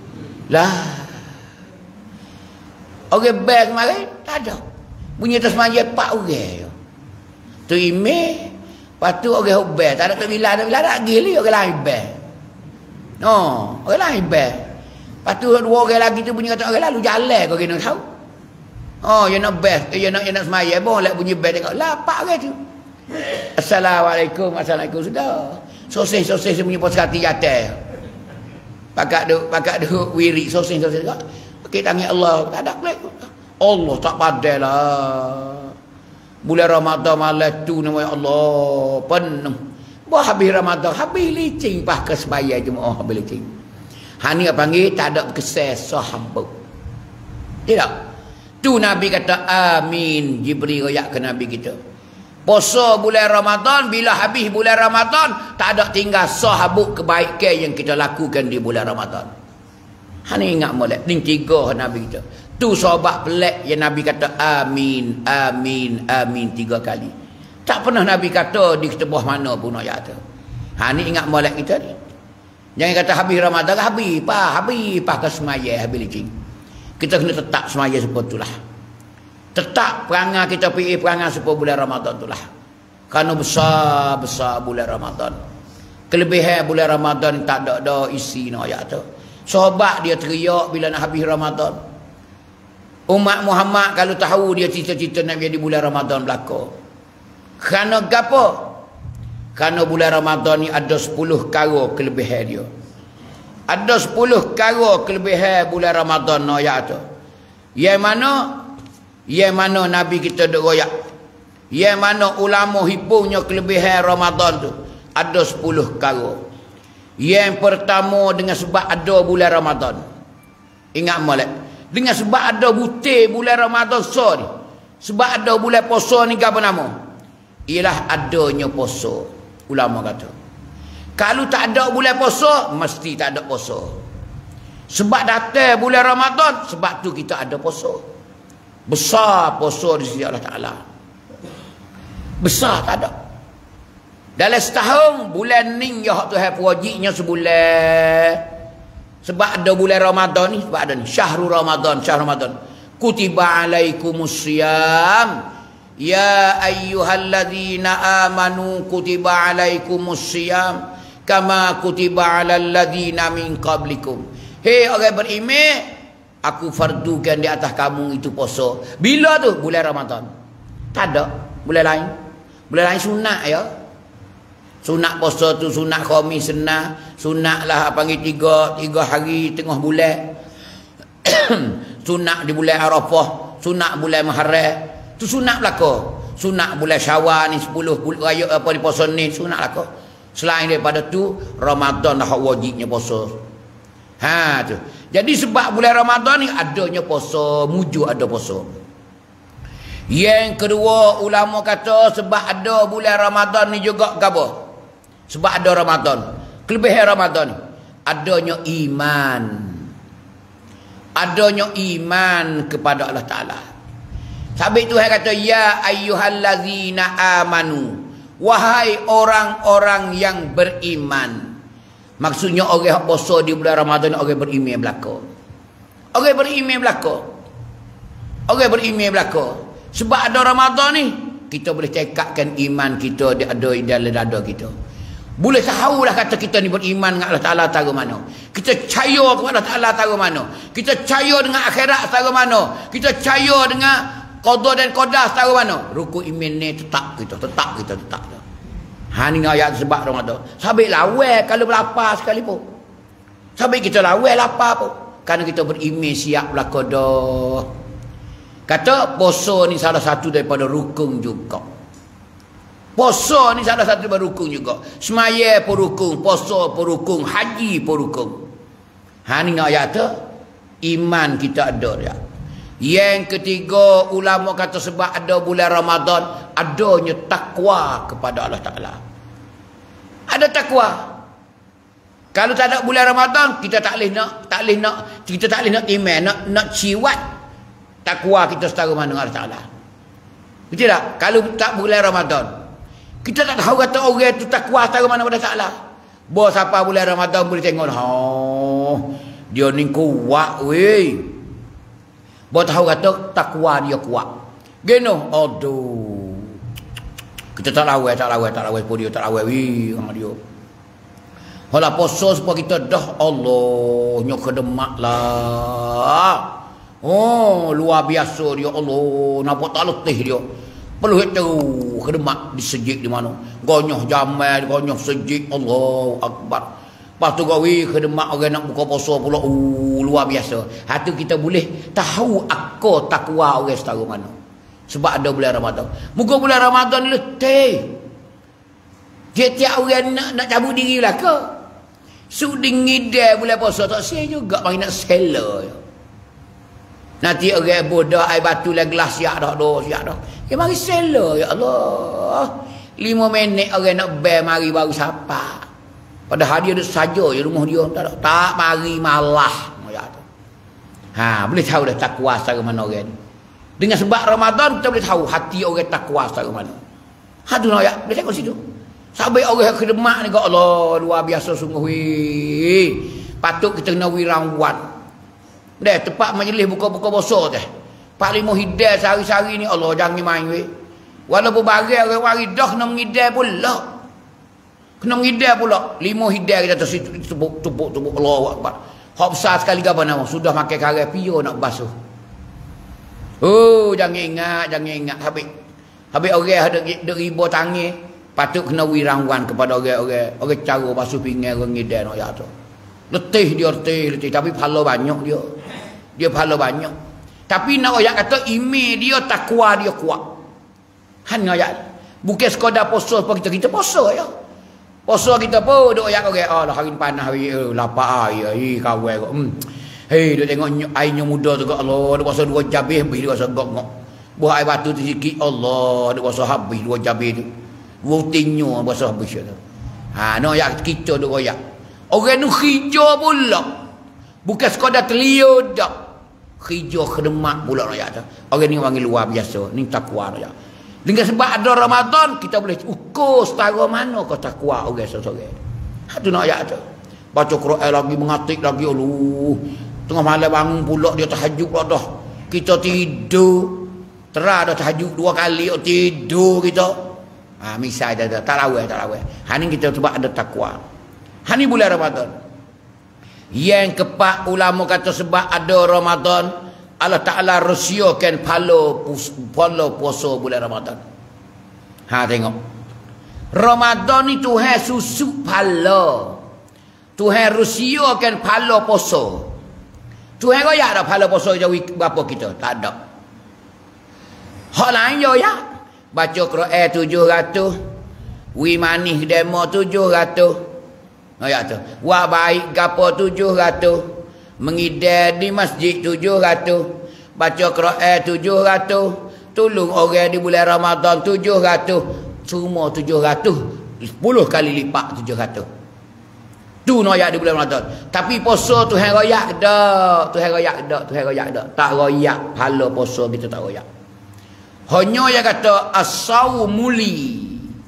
Lah. Orang bel kemarin tak ada. Bunyi atas semaya 4 orang. Tu email, lepas tu orang bel, tak ada tak bila tak gili orang lain bel. Orang lain bel. Lepas tu 2 orang lagi tu bunyi kata orang lalu jalan kau kena tahu. Dia nak bel, dia nak semaya boleh bunyi bel tengok. Lah 4 orang tu. Assalamualaikum, assalamualaikum sudah. Sosih punya pos hati jatuh. Pakat duk wirik sosih kau. Pakai tangan Allah, tak ada boleh. Allah tak padalah. Bulan Ramadan malam tu nama Allah penuh. Habis Ramadan, habis licin pas ke sembahyang jemaah habis licin. Hani panggil tak ada kesan sahabat. Tidak. Tu Nabi kata amin. Jibril royak ke Nabi kita. Puasa bulan Ramadan, bila habis bulan Ramadan, tak ada tinggal sahabat kebaikan yang kita lakukan di bulan Ramadan. Hani ingat molek, ni 3 Nabi kita. Tu sahabat pelik yang Nabi kata amin, amin, amin 3 kali. Tak pernah Nabi kata di ketebah mana pun ayat tu. Ni ingat molek kita ni. Jangan kata habis Ramadan, habis ke semaya, habis licin. Kita kena tetap semaya seperti itulah. Tetap perangai kita pergi perangai seperti bulan Ramadan itulah. Kerana besar bulan Ramadan. Kelebihan bulan Ramadan tak ada isi no ayat tu. Sahabat dia teriak bila nak habis Ramadan. Umat Muhammad kalau tahu dia cita-cita nak jadi bulan Ramadan belaka. Kerana gapo? Kerana bulan Ramadan ni ada 10 perkara kelebihan dia. Ada 10 perkara kelebihan bulan Ramadan no ayat tu. Yang mana Nabi kita duk royak. Yang mana ulama hipungnya kelebihan Ramadan tu. Ada 10 perkara. Yang pertama dengan sebab ada bulan Ramadan. Ingat molek. Dengan sebab ada butir bulan Ramadan so ni. Sebab ada bulan puasa ni apa nama? Ialah adanya puasa. Ulama kata. Kalau tak ada bulan puasa, mesti tak ada puasa. Sebab datang bulan Ramadan, sebab tu kita ada puasa. Besar puasa di sisi Allah Ta'ala. Besar tak ada. Dalam setahun, bulan ni ya Tuhan wajibnya sebulan. Sebab ada bulan Ramadan ni, sebab ada ni. Syahrul Ramadan, syahr Ramadan. Kutiba alaikumusiyam. Ya ayyuhalladzina amanu kutiba alaikumusiyam. Kama kutiba alal ladzina min qablikum. Hei orang beriman, aku fardukan di atas kamu itu puasa. Bila tu? Bulan Ramadan. Tak ada bulan lain. Bulan lain sunat ya. Sunat puasa tu sunat khamis senah, sunat lah panggil 3 hari tengah bulan. Sunat di bulan Arafah, sunat bulan Muharram. Tu sunat belaka. Sunat bulan Syawal ni 10 raya apa di puasa ni sunat belaka. Selain daripada tu Ramadan dah wajibnya puasa. Tu. Jadi sebab bulan Ramadan ni adanya puasa, mujur ada puasa. Yang kedua ulama kata sebab ada bulan Ramadan ni juga gapo? Sebab ada Ramadan. Kelebihan Ramadan ni adanya iman. Adanya iman kepada Allah Taala. Sabit Tuhan kata ya ayyuhallazina amanu. Wahai orang-orang yang beriman. Maksudnya orang yang puasa di bulan Ramadan orang beriman belaka. Orang beriman belaka. Orang beriman belaka. Sebab ada Ramadan ni kita boleh cekakkan iman kita ada di dalam dada kita. Boleh tahulah kata kita ni beriman dengan Allah Ta'ala taruh mana. Kita percaya kepada Allah Ta'ala taruh mana. Kita percaya dengan akhirat taruh mana. Kita percaya dengan qada dan qadar taruh mana. Rukuk iman ni tetap kita. Ni ayat sebab Ramadan. Sabit lawai kalau berlapar sekalipun. Sabit kita lawai lapar pun. Kerana kita beriman siap belaka dah. Kata puasa ni salah satu daripada rukun juga. Puasa ni salah satu daripada rukun juga. Semaya pun rukun, puasa pun rukun, haji pun rukun. Ni ayat tu iman kita ada dia. Yang ketiga ulama kata sebab ada bulan Ramadan adanya takwa kepada Allah Ta'ala. Ada takwa. Kalau tak ada bulan Ramadan kita tak boleh nak iman, nak ciwat takwa kita setara mana dengan Allah Ta'ala. Betul tak? Kalau tak bulan Ramadan kita tak tahu kata orang tu takwa setara mana pada Allah Ta'ala. Bos apa bulan Ramadan boleh tengok Dia ni kuat weh. Buat tahu kata takwa dia kuat. Geno, aduh. Kita tak lawai pun dia tak lawai weh sama dia. Hala poso supaya kita dah Allah nyok kedemak lah. Oh, luar biasa dia Allah, nampak tak letih dia. Perlu itu kedemak disejik di mana. Gonyoh jamal, gonyoh sejik, Allahu Akbar. Lepas tu gawi kedemak orang nak buka puasa pula. Luar biasa. Hatu kita boleh tahu akar takwa orang setara mana. Sebab ada bulan Ramadan. Muka bulan Ramadan ni letih. Tiap-tiap orang nak cabut diri lah ke? Sudi ngidai bulan puasa tak saya juga. Mari nak sela. Nanti orang bodoh air batu lah gelas siap dah. Siap dah. Ya mari sela ya Allah. 5 minit orang nak bel mari baru sapa. Padahal dia duduk saja je rumah dia. Tak mari malah. Boleh tahu dah takwa secara mana orang ni. Dengan sebab Ramadan kita boleh tahu hati orang takwa secara mana. Tu nak ya, boleh tengok situ. Sampai orang kedemak ni, Allah luar biasa sungguh weh. Patut kita kena wirawan. Dah tempat majlis buka-buka puasa teh. 4-5 hidayah sehari-sehari ni Allah jangan main weh. Walaupun barang orang waridah kena mengidai pula. Kena mengidai pula. 5 hidayah kita tepuk Allahu Akbar. Hak besar sekali ke apa nama? Sudah makan karai pio nak basuh. Oh, jangan ingat. Habis orang ada riba tangi, patut kena wirawan kepada orang cara basuh pinggan orang ngidai nak ya tu. Letih, tapi pahala banyak dia. Dia pahala banyak. Tapi nak ayat kata email dia takwa dia kuat. Hanya ayat. Bukan sekadar puasa apa kita puasa ya. Puasa kita pun duk ayat orang hari ni panas hari lapar air kawan. Hei duk tengok airnya muda tu Allah, duk puasa 2 jam habis dia rasa gok-gok. Buah air batu tu sikit Allah, duk puasa habis 2 jam tu. Rutinnya puasa habis tu. Nak ayat kita duk ayat. Orang nu hijau pula. Bukan sekadar terliur dak. Hijau kedemak pula ayat tu. Orang ni panggil luar biasa. Ni takwa ayat. Dengan sebab ada Ramadan kita boleh ukur setara mana kau takwa orang seorang. Tu nak ayat tu. Baca Quran lagi mengatik lagi tengah malam bangun pula dia tahajud pula dah. Kita tidur. Terah dah tahajud 2 kali tidur kita. Misal dah tak lawai. Ni kita sebab ada takwa. Ni bulan Ramadan. Yang keempat ulama kata sebab ada Ramadan Allah Ta'ala rusiakan pahala puasa bulan Ramadan. Tengok. Ramadan ni Tuhan susuk pahala. Tuhan rusiakan pahala puasa. Tuhan royak dah pahala puasa jauh berapa kita? Tak ada. Hak lain royak. Baca Quran 700. Wi manis demo 700. Ayat tu. Wah baik gapo 700. Mengidai di masjid 700. Baca Quran 700. Tolong orang di bulan Ramadan 700. Semua 700. 10 kali lipat 700. Tu noyak di bulan Ramadan. Tapi puasa Tuhan royak dak. Tuhan royak dak. Tak royak pahala puasa kita tak royak. Hanya yang kata as-saumuli.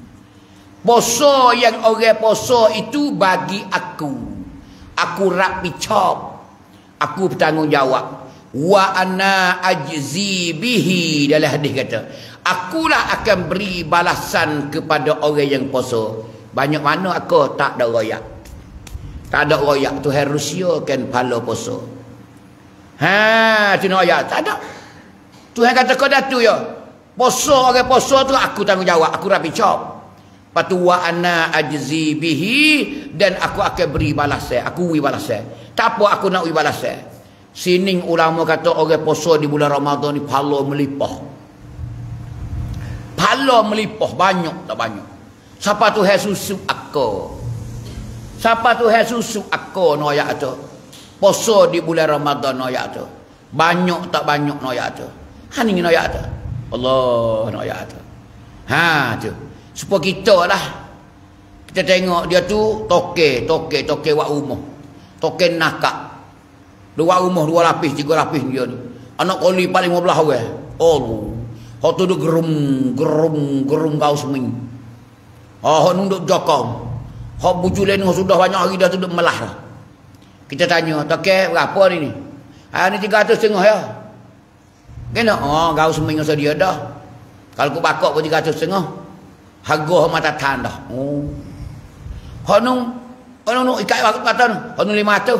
Puasa yang orang puasa itu bagi aku. Aku rapi cop. Aku bertanggungjawab. Wa ana ajzi bihi. Dalam hadis kata. Akulah akan beri balasan kepada orang yang puasa. Banyak mana aku tak ada royak. Tak ada royak. Tuhan rusiakan pahala puasa. Tu nak royak. Tak ada. Tuhan kata kau dah tu ya. Puasa orang puasa tu aku tanggungjawab. Aku rapi cop. Patu wa ana ajzi bihi. Dan aku akan beri balasan. Aku beri balasan. Tak apa aku nak beri balasan. Sining ulama kata orang puasa di bulan Ramadan ni pahala melipah. Pahala melipah. Banyak tak banyak. Siapa tu hai susuk aku. Siapa tu hai susuk aku noyak tu. Puasa di bulan Ramadan noyak tu. Banyak tak banyak noyak tu. Ni noyak tu. Allah noyak tu. Tu. Supaya kita lah. Kita tengok dia tu toke wak rumah. Toke nakak. 2 rumah 2 lapis 3 lapis dia ni. Anak koli paling 15 orang. Allah. Hak tu duk gerum kau seming. Hak nunduk jokong. Hak bujul ni sudah banyak hari dah tu duk melah dah. Kita tanya, toke berapa ni? Ni 300 ya. Kena? Oh, kau seminggu sedia dah. Kalau aku bakok pun 300 harga mata tan dah. Oh. Honung ikat waktu kata tu. Honung 500.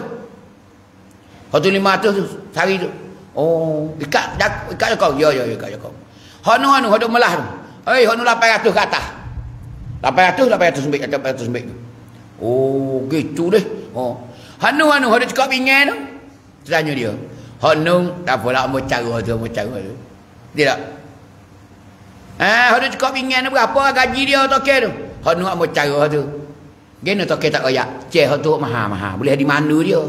Honung 500 tu sehari tu. Oh, ikat kau. Ya ikat kau. Honung melah tu. Honung 800 ke atas. 800 sembik tu. Oh, gitu deh. Oh. Honung cakap pinggan tu. Tanya dia. Honung tak apalah mau cara tu. Tidak. Honung cakap pinggan tu berapa gaji dia toke tu. Honung mau cara tu. Gena toke tak royak. Ceh tu mahal. Boleh dimandu dia.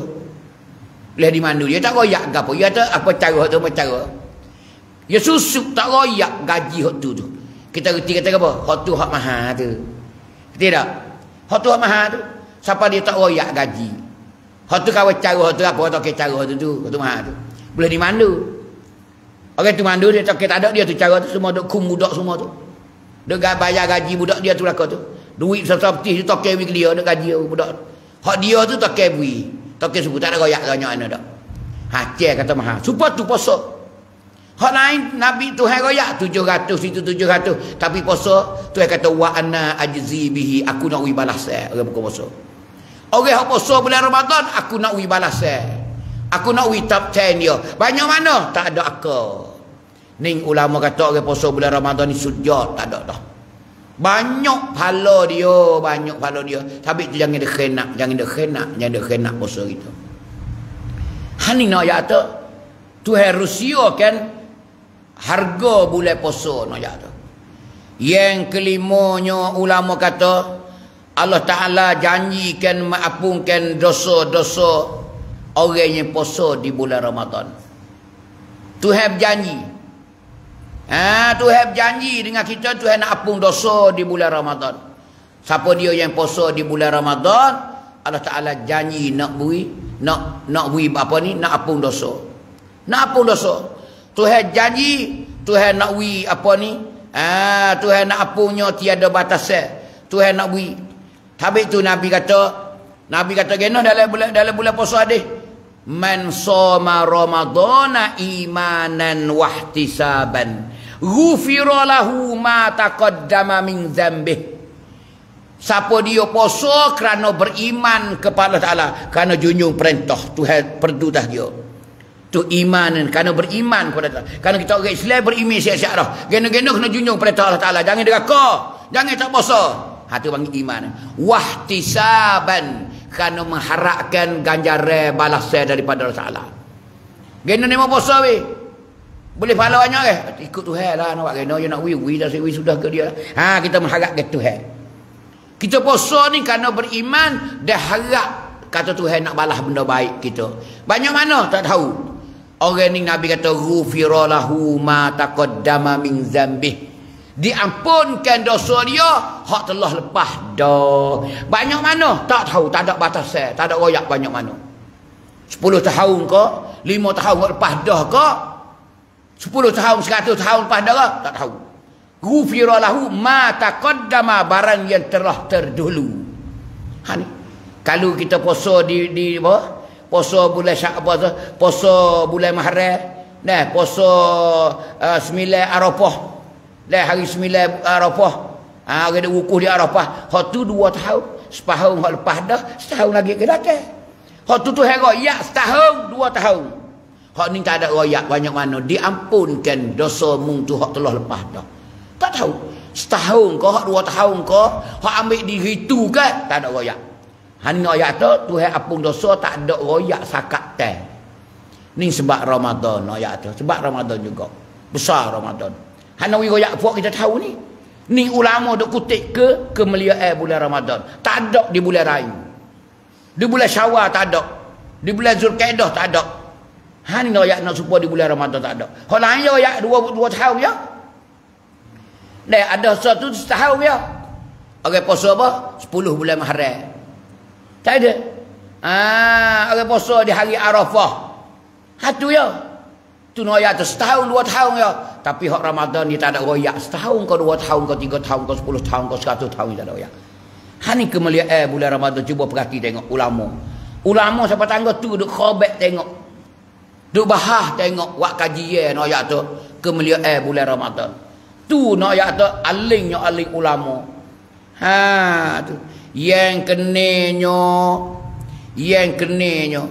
Tak royak ke apa. Ya tu apa cara tu cara. Ya susuk tak royak gaji hak tu. Kita reti kata apa? Hak tu hak mahal tu. Tidak. Hak tu hak mahal tu. Siapa dia tak royak gaji. Hak tu kawan cara hak tu apa toke cara hak tu. Hak tu mahal tu. Boleh dimandu. Orang tu mandu dia toke tak ada dia tu cara tu semua duk kum budak semua tu. Duk bayar gaji budak dia tu belaka tu. Duit besar-besar putih tu toke bagi dia nak gaji budak. Hak dia tu toke bui. Toke sebut tak ada royak banyak ana dak. Cek kata mahal. Supaya tu puasa. Hak lain Nabi Tuhan royak 700 situ 700 tapi puasa Tuhan kata wa ana ajzi bihi aku nak wi balas orang bukan puasa. Orang hak puasa bulan Ramadan aku nak wi balas. Aku nak wi top 10 dia. Banyak mana? Tak ada akal. Ning ulama kata orang puasa bulan Ramadan ni sujud tak ada dah. Banyak pahala dia. Tapi tu jangan dia khenak puasa gitu. Hani nak ayat tu Tuhan Rusia kan harga bulan puasa nak ayat tu. Yang kelimanya ulama kata Allah Ta'ala janjikan mengampunkan dosa-dosa orang yang puasa di bulan Ramadan. Tuhan berjanji. Tuhan berjanji dengan kita Tuhan nak ampun dosa di bulan Ramadan. Siapa dia yang puasa di bulan Ramadan, Allah Ta'ala janji nak bui nak ampun dosa. Nak ampun dosa. Tuhan janji Tuhan nak bui Tuhan nak ampunnya tiada batasan. Tuhan nak bui. Habis tu Nabi kata geno dalam bulan puasa adih. Man shoma ramadhana imanan wahtisaban ghufira lahu ma taqaddama min dzambih. Siapa dia puasa kerana beriman kepada Allah Taala, kerana junjung perintah Tuhan perintah dia. Tu iman kerana beriman kepada Allah. Kerana kita orang Islam beriman siap-siap dah. Geno-geno kena junjung perintah Allah Taala, jangan deraka, jangan tak puasa. Tu panggil iman. Wahtisaban kerana mengharapkan ganjaran balasan daripada Allah Taala. Geno ni mau puasa weh. Boleh pahala banyak ke? Ikut Tuhan lah nak buat geno je nak wi dah sudah ke dia. Kita mengharap ke Tuhan. Kita puasa ni kerana beriman dah harap kata Tuhan nak balas benda baik kita. Banyak mana tak tahu. Orang ni Nabi kata ghufira lahu ma taqaddama min dzambih. Diampunkan dosa dia hak telah lepas dah. Banyak mana tak tahu, tak ada batasan, tak ada royak banyak mana. 10 tahun ke, 5 tahun lepas dah ke, 10 tahun 100 tahun lepas dah ke, tak tahu. Ghufira lahu ma taqaddama barang yang telah terdahulu. Ni kalau kita puasa di apa? Puasa bulan Syakban, puasa bulan Muharram, puasa 9 Arafah. Dah hari 9 Arafah. Orang ada wukuf di Arafah. Hak tu 2 tahun. Setahun hak lepas dah, setahun lagi ke datang. Hak tu Tuhan royak setahun, 2 tahun. Hak ni tak ada royak banyak mana. Diampunkan dosa mung tu hak telah lepas dah. Tak tahu. Setahun ke, hak 2 tahun ke, hak ambil diri tu ke, tak ada royak. Hani royak tu Tuhan ampun dosa tak ada royak sakat teh. Ni sebab Ramadan royak tu. Sebab Ramadan juga. Besar Ramadan. Hanawi royak puak kita tahu ni. Ni ulama duk kutip ke kemuliaan bulan Ramadan. Tak ada di bulan lain. Di bulan Syawal tak ada. Di bulan Zulkaidah tak ada. Ni royak nak supaya di bulan Ramadan tak ada. Hal lain je royak 2 tahun ya. Dah ada satu setahun ya. Orang puasa apa? 10 bulan Muharram. Tak ada. Orang puasa di hari Arafah. Hatu ya. Tu royak tu setahun 2 tahun ya. Tapi hak Ramadan ni tak ada royak setahun ke 2 tahun ke 3 tahun ke 10 tahun ke 100 tahun tak ada royak. Ni kemuliaan bulan Ramadan, cuba perhati tengok ulama. Ulama siapa tangga tu duk khobek tengok. Duk bahas tengok wak kajian ayat tu kemuliaan bulan Ramadan. Tu nak ayat tu alingnya aling ulama. Ha tu. Yang kenenyo.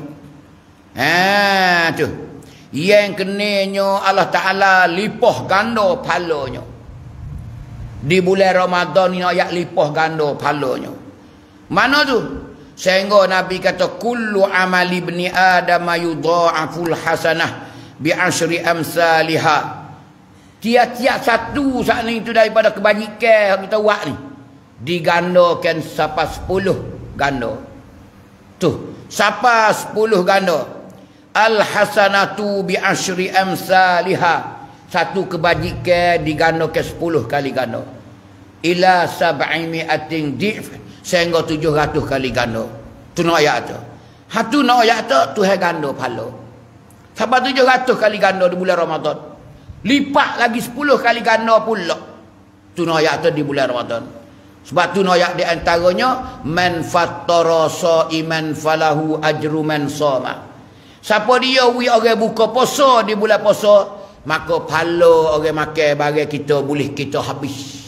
Ha tu. Yang kenenyo Allah Taala lipoh ganda pahalanya. Di bulan Ramadan ni ayat lipoh ganda pahalanya. Mana tu? Sehingga Nabi kata kullu amali ibni adam yudha'aful hasanah bi asyri amsalihha. Tiap-tiap satu saat ni tu daripada kebajikan yang kita buat ni digandakan sampai 10 ganda. Tu, sampai 10 ganda. Al hasanatu bi asyri amsalihha. Satu kebajikan digandakan 10 kali ganda. Ila 700 dhif sehingga 700 kali ganda. Tu nak ayat tu. Hatu nak ayat tu Tuhan ganda pahala. Sampai 700 kali ganda di bulan Ramadan. Lipat lagi 10 kali ganda pula. Tu nak ayat tu di bulan Ramadan. Sebab tu nak ayat di antaranya man fattara shaiman falahu ajru man shoma. Siapa dia orang buka puasa di bulan puasa, maka pahala orang makan barang kita boleh kita habis.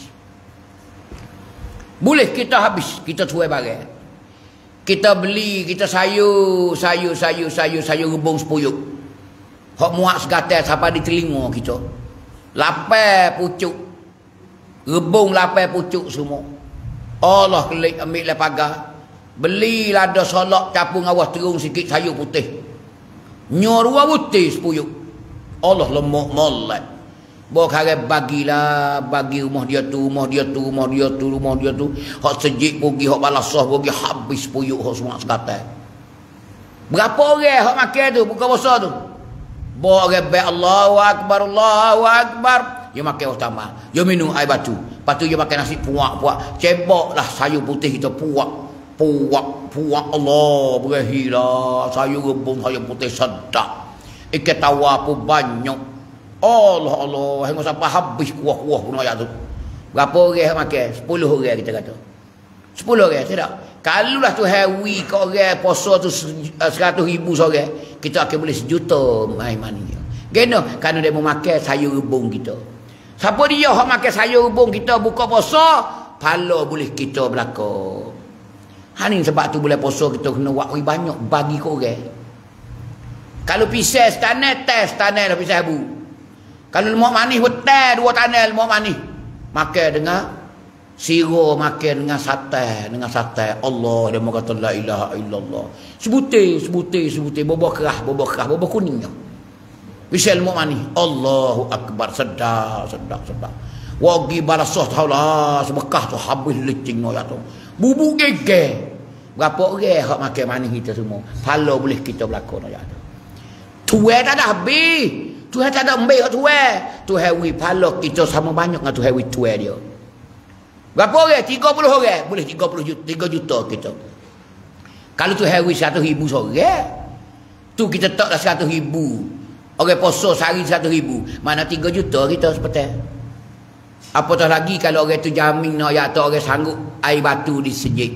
Boleh kita habis, kita tuai barang. Kita beli, kita sayur rebung sepuyuk. Hak muak segatai sampai di telinga kita. 8 pucuk. Rebung 8 pucuk semua. Allah kelik ambil lah pagar. Beli lada solok capung awal terung sikit sayur putih. Nyorwa putih sepuyuk. Allah lemak molek. Bawa kare bagilah, bagi rumah dia tu. Hak sejik pergi, hak balasah pergi, habis puyuk hak semua sekatan. Berapa orang hak makan tu, buka puasa tu? Bawa orang baik Allahu Akbar. Dia makan utama. Dia minum air batu. Lepas tu dia makan nasi puak. Ceboklah sayur putih kita puak. Allah berahilah. Sayur rebung, sayur putih sedap. Ikan tawar pun banyak. Allah hingga sampai habis kuah-kuah pun ayat tu. Berapa orang makan? 10 orang kita kata. 10 orang tidak. Kalau lah tu hawi ke orang puasa tu 100,000 seorang, kita akan boleh 1 juta main money. Gena kerana dia mau makan sayur rebung kita. Siapa dia hak makan sayur rebung kita buka puasa, pahala boleh kita belaka. Ni sebab tu boleh puasa kita kena buat banyak bagi ke orang. Kalau pisau setanah dah pisau habu. Kalau lemak manis betul 2 tanah lemak manis. Makan dengan sirah, makan dengan sate. Allah dia kata la ilaha illallah. Sebutir, bobo kerah, bobo kuningnya. Pisau lemak manis. Allahu Akbar, sedap. Wagi balasah taulah sebekah tu habis lecing no ya tu. Bubuk geger. Berapa orang hak makan manis kita semua. Pahala boleh kita berlakon ya tu. Tuai tak ada habis. Tuhan tak ada ambil kat Tuhan. Tuhan wi pahala kita sama banyak dengan Tuhan wi tuai dia. Berapa orang? 30 orang. Boleh 3 juta kita. Kalau Tuhan wi 100,000 seorang, tu kita tak dah 100,000. Orang puasa sehari 100,000. Mana 3 juta kita seperti. Apatah lagi kalau orang tu jamin nak ya tak orang sanggup air batu di sejik.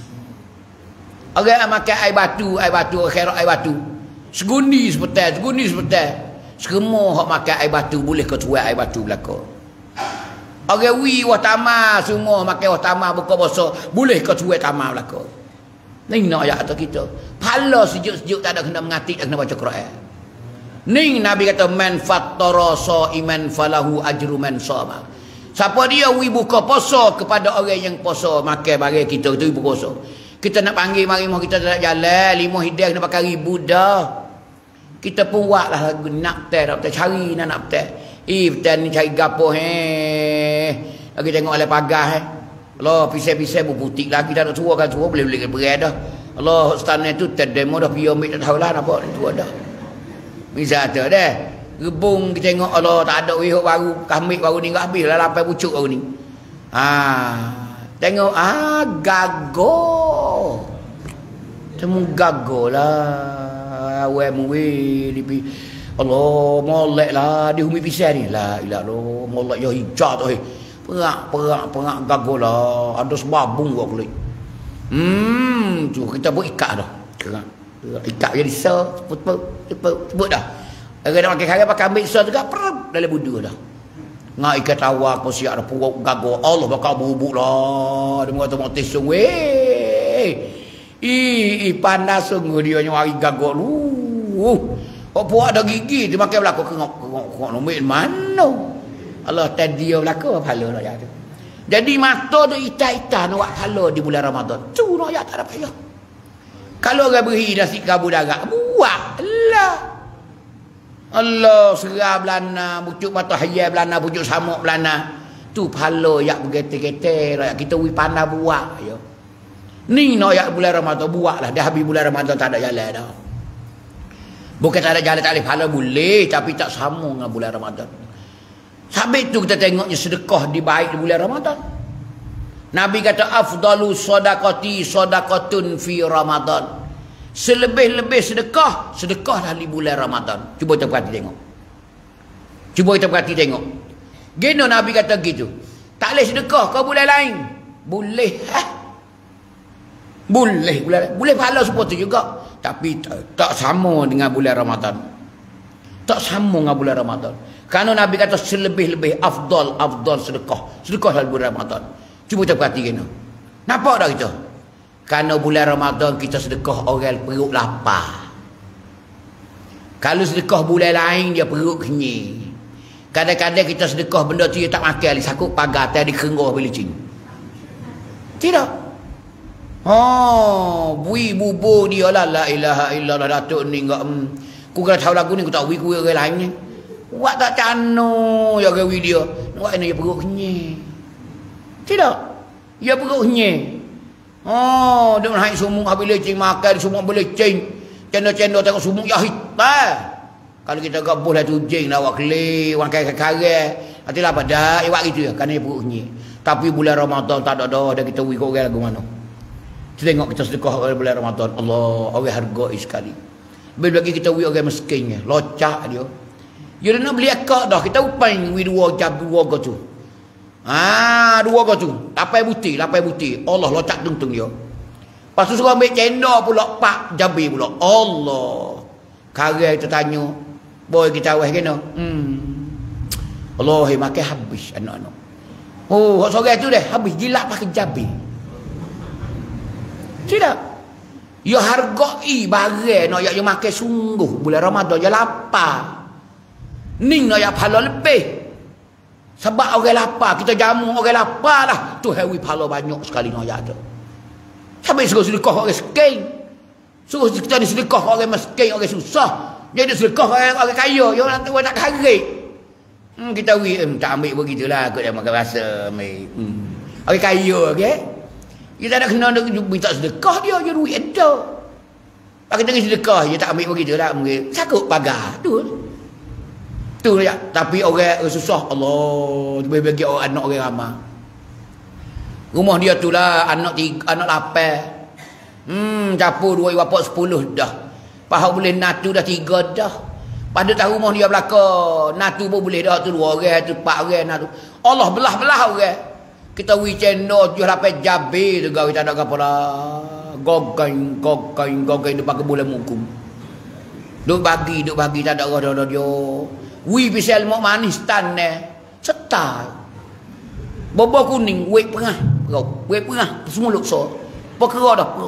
Orang makan air batu, akhirat air batu. Segundi seperti. Semua hak makan air batu boleh ketuai air batu belaka. Orang wi wah tamar semua makan wah tamar buka puasa boleh ketuai tamar belaka. Ni nak ayat kita. Pahala sejuk-sejuk tak ada kena mengatik, tak kena baca Quran. Ni Nabi kata man fattara shaiman falahu ajru man shoma. Siapa dia wi buka puasa kepada orang yang puasa makan barang kita tu buka puasa. Kita nak panggil mari kita tak jalan 5 hidang kena pakai 1,000 dah. Kita pun buatlah lagu nak cari nak betul. Betul ni cari gapo lagi tengok oleh pagar Allah pisai-pisai berputik lagi dah tua kan tua boleh beli berat dah. Allah stana tu terdemo dah pion ambil tak tahulah apa tua dah. Misal tu dah. Rebung kita tengok Allah tak ada wihok baru, kambing baru ni enggak habis lah 8 pucuk baru ni. Tengok gago. Temu gago lah. Allah molek lah di humi pisau ni. La ilah lo molek yo hijau tu. Perak gago lah. Ada sebabung kau kulit. Tu kita buat ikat dah. Ikat jadi sebut dah. Orang nak makan kari pakai ambil juga perap dalam budu dah. Ngak ikat awak pun siap dah puruk gago. Allah bakal bubuk lah. Dia mengata mau tisung weh. Panas sungguh dia nyari gago lu. Puak dah gigi dia makan belakang kengok nombor mana. Allah tadi dia belakang pahala nak jadi. Jadi mata tu ita-ita nak buat pahala di bulan Ramadan. Tu nak ya tak ada payah. Kalau orang beri nasi kabur darat, buat lah. Allah serah belana, pucuk mata hayal belana, pucuk samuk belana. Tu pahala yak bergetek-getek, rakyat kita wi pandai buat ya. Ni nak yak bulan Ramadan buatlah. Dah habis bulan Ramadan tak ada jalan dah. Bukan tak ada jalan tak boleh pahala boleh, tapi tak sama dengan bulan Ramadan. Habis tu kita tengoknya sedekah di baik di bulan Ramadan. Nabi kata afdalu sadaqati sadaqatun fi Ramadan. Selebih-lebih sedekah di bulan Ramadan. Cuba kita perhati tengok. Gino Nabi kata gitu. Tak boleh sedekah ke bulan lain? Boleh. Boleh pahala seperti itu juga. Tapi tak sama dengan bulan Ramadan. Tak sama dengan bulan Ramadan. Kerana Nabi kata selebih-lebih afdal sedekah dalam bulan Ramadan. Cuba kita perhati kena. Nampak tak kita? Kerana bulan Ramadan kita sedekah orang perut lapar. Kalau sedekah bulan lain dia perut kenyang. Kadang-kadang kita sedekah benda tu dia tak makan, dia sakut pagar tadi kerenggah belicin. Tidak. Bui bubur dia lah la ilaha illallah datuk ni enggak. Ku kena tahu lagu ni ku tak bui ku orang lain ni. Buat tak cano ya gawi dia. Buat ni dia perut kenyang. Tidak. Dia perut kenyang. Dia naik sumuk habis lecing makan sumuk belecing. Cendol-cendol tengok sumuk jahit. Kalau kita gabuh lah tu jeng nak awak kelih, orang kaya-kaya. Nanti lah apa dah, awak gitu ya, kerana dia perut kenyang. Tapi bulan Ramadan tak ada dah, kita wik orang lagu mana. Kita tengok kita sedekah bulan Ramadan. Allah, orang hargai sekali. Bila lagi kita wik orang miskinnya, locak dia. Dia nak beli akak dah, kita upang wik dua go tu. Dua go tu. Lapai buti. Allah locak tung-tung dia. Lepas tu suruh ambil cendol pula, pak jabi pula. Allah. Karya kita tanya, boy kita awal kena. Allah makan habis anak-anak. Hak sore tu deh, habis jilat pakai jabi. Tidak. Ya hargai barang nak ya makan sungguh bulan Ramadan ya lapar. Ning nak ya pahala lebih. Sebab orang lapar, kita jamu orang lapar lah. Tu hewi pahala banyak sekali nak ya tu. Sampai suruh sedekah orang miskin. Suruh kita ni sedekah orang miskin, orang susah. Jadi sedekah orang kaya, yang nak tahu nak hargai. Kita tak ambil begitulah, aku dah makan rasa ambil. Orang kaya, okey. Kita tak kena minta sedekah dia duit ada. Kalau kita sedekah, dia tak ambil begitulah, mungkin sakut pagar. Tu ya. Tapi orang susah, Allah, bagi orang anak orang ramai. Rumah dia tu lah anak 8. Capur 2 bapak 10 dah. Pahak boleh natu dah 3 dah. Pada tahu rumah dia belakang, natu pun boleh dah tu 2 orang, tu 4 orang natu. Allah belah-belah orang. Kita wi cendol 7-8 jabe tu gawe tak ada apa dah. Gogain depan kebulan mukum. Duk bagi tak ada dah dia. Wi pisel mak manis tan setai. Bobo kuning, wek pengah. Semua lukso. Pekera dah.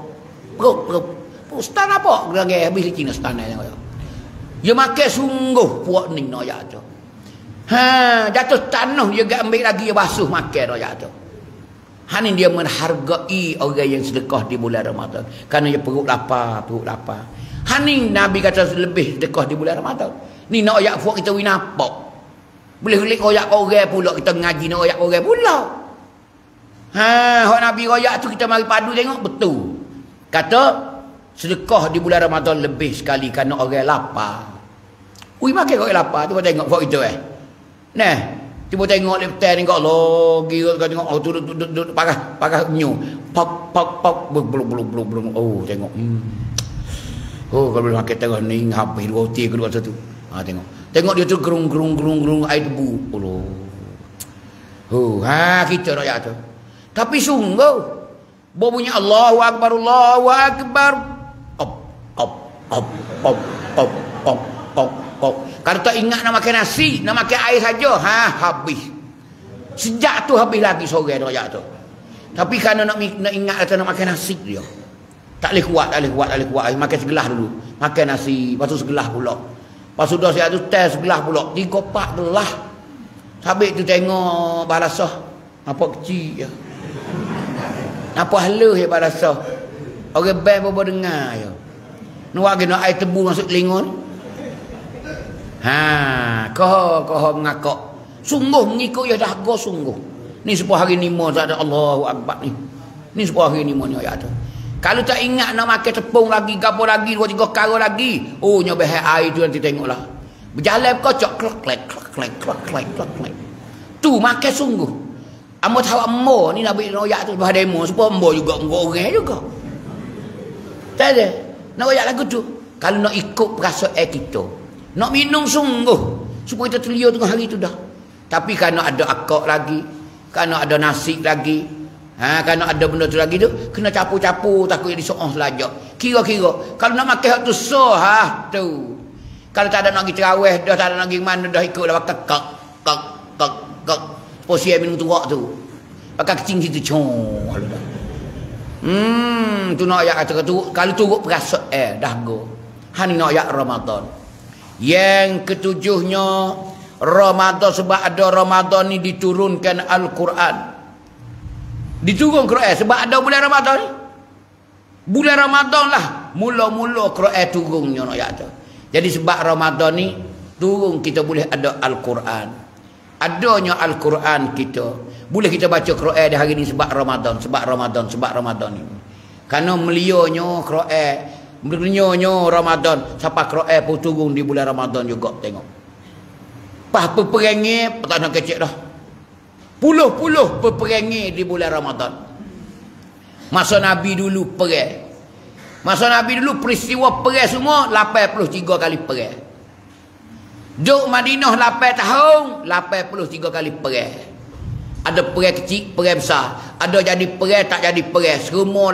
Stan apa? Gerangai habis licin stan dia. Dia makan sungguh puak ni nak ya tu. Jatuh tanah dia gak ambil lagi dia basuh makan nak ya tu. Hanin dia menghargai orang yang sedekah di bulan Ramadan. Kerana dia perut lapar. Hanin Nabi kata lebih sedekah di bulan Ramadan. Ni nak ayak puak kita winapak. Boleh gelik royak orang pula kita ngaji nak royak orang pula. Hak Nabi royak tu kita mari padu tengok betul. Kata sedekah di bulan Ramadan lebih sekali kerana orang lapar. Makan orang lapar tu tengok buat itu Nah, cuba tengok lepas ni kau Allah, kira kau tengok tu duduk parah nyu. Pak belum. Oh, tengok. Kalau boleh makan terus ni habis roti kedua satu. Tengok dia tu gerung air debu. Kita rakyat tu. Tapi sungguh bunyi Allahu Akbar. op op op op op op. Kalau tak ingat nak makan nasi, nak makan air saja, habis. Sejak tu habis lagi sore tu ayat tu. Tapi kerana nak ingat atau nak makan nasi dia. Tak boleh kuat. Makan segelas dulu. Makan nasi, lepas tu segelas pula. Lepas tu dah siap tu test segelas pula. 3-4 gelas. Habis tu tengok balasah. Apa kecil je. Apa halus je balasah. Orang band pun dengar je. Nuak kena air tebu masuk telinga ni. Kau mengakak. Sungguh mengikut ya dah go sungguh. Ni 10 hari 5 tak ada Allahu Akbar ni. Ni 10 hari 5 ni ayat tu. Kalau tak ingat nak makan tepung lagi, gapo lagi, 2-3 kara lagi. Oh, nyobeh air tu nanti tengoklah. Berjalan kocok klek. Tu makan sungguh. Amo tahu ambo ni nak bagi royak tu bah demo supaya ambo juga orang juga. Tak ada. Nak royak lagu tu. Kalau nak ikut perasaan kita. Nak minum sungguh supaya kita telia tengah hari tu dah. Tapi kerana ada akak lagi, kerana ada nasi lagi, kerana ada benda tu lagi tu, kena capu-capu takut jadi seorang selajak. Kira-kira kalau nak makan hak tu tu. Kalau tak ada nak pergi terawih dah, tak ada nak pergi mana dah, ikut dah pakai kak. Posisi minum tuak tu. Pakai kecing situ cong. Tu nak ayat kata tu kalau turut perasaan dah go. Hani nak ayat Ramadan. Yang ketujuhnya Ramadan, sebab ada Ramadan ni diturunkan Al-Quran. Diturun Quran sebab ada bulan Ramadan ni. Bulan Ramadan lah mula-mula Quran turunnya nak ayat tu. Jadi sebab Ramadan ni turun kita boleh ada Al-Quran. Adanya Al-Quran kita. Boleh kita baca Quran di hari ni sebab Ramadan ni. Kerana melionyo Quran, melionyo Ramadan, sampai Quran pun turun di bulan Ramadan juga tengok. Pas peperangi, tak nak kecek dah. Puluh-puluh peperangi di bulan Ramadan. Masa Nabi dulu perang. Masa Nabi dulu peristiwa perang semua 83 kali perang. Duk Madinah 8 tahun, 83 kali perang. Ada perang kecil, perang besar. Ada jadi perang, tak jadi perang. Semua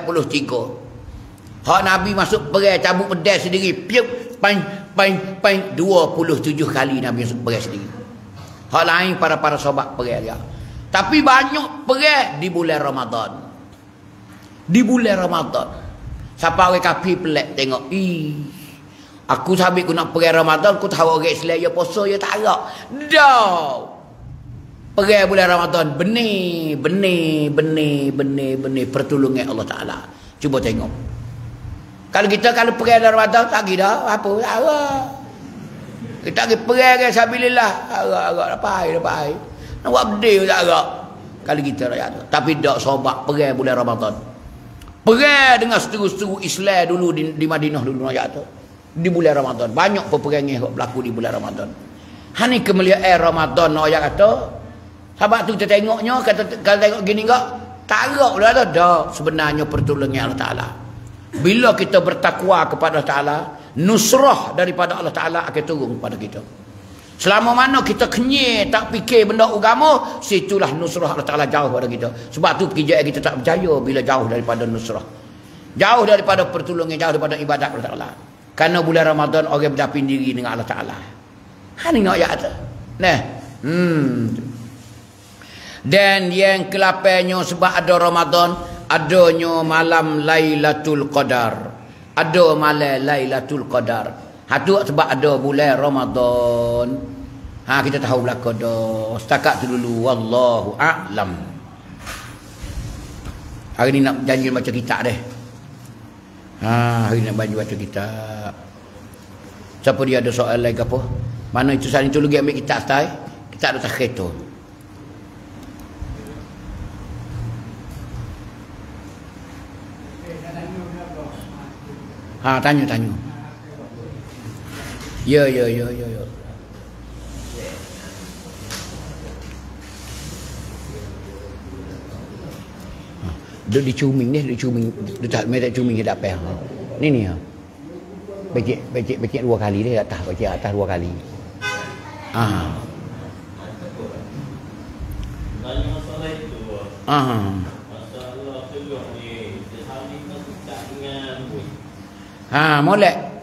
83. Hak Nabi masuk perang, cabut pedang sendiri. Piup, pain. 27 kali Nabi masuk perang sendiri. Hak lain para sahabat perang dia. Tapi banyak perang di bulan Ramadan. Di bulan Ramadan. Siapa orang kafir pelik tengok. Aku sabit aku nak perang Ramadan, aku tahu orang Islam ya puasa ya tak agak. Dah. Perang bulan Ramadan benih pertolongan Allah Taala. Cuba tengok. Kalau kita perang Ramadan tak pergi dah apa tak ada. Kita pergi perang kan sabilillah. Agak lepas air. Nak buat benda tak agak. Kalau kita rakyat tu. Tapi tak sobat perang bulan Ramadan. Perang dengan seteru-seteru Islam dulu di Madinah dulu rakyat tu. Di bulan Ramadan. Banyak peperangan yang berlaku di bulan Ramadan. Hani kemuliaan Ramadan ayat kata. Sahabat tu kita tengoknya, kalau tengok gini enggak, tak agak dah ada. Dah sebenarnya pertolongan Allah Ta'ala. Bila kita bertakwa kepada Allah Ta'ala, nusrah daripada Allah Ta'ala akan turun kepada kita. Selama mana kita kenyir, tak fikir benda agama, situlah nusrah Allah Ta'ala jauh pada kita. Sebab tu kerjaan kita tak berjaya bila jauh daripada nusrah. Jauh daripada pertolongan, jauh daripada ibadat Allah Ta'ala. Kerana bulan Ramadan orang berdapin diri dengan Allah Ta'ala. Hani nak ayat tu. Nah. Dan yang ke-8-nya sebab ada Ramadan, adanya malam Lailatul Qadar. Ada malam Lailatul Qadar. Hatu sebab ada bulan Ramadan. Kita tahu belaka dah. Setakat tu dulu. Wallahu a'lam. Hari ni nak janji baca kitab deh. Hari ni nak baca kitab. Siapa dia ada soal lagi apa? Mana itu saling tu lagi ambil kitab setai? Kitab atas kereta. Tanya. Ya. Duduk di cuming ni, duduk tak mereka cuming dia dapat. Ni. Becek 2 kali dia atas, becek atas 2 kali. Tanya masalah itu. Masalah telur ni, sehari kan tak dengan. Molek.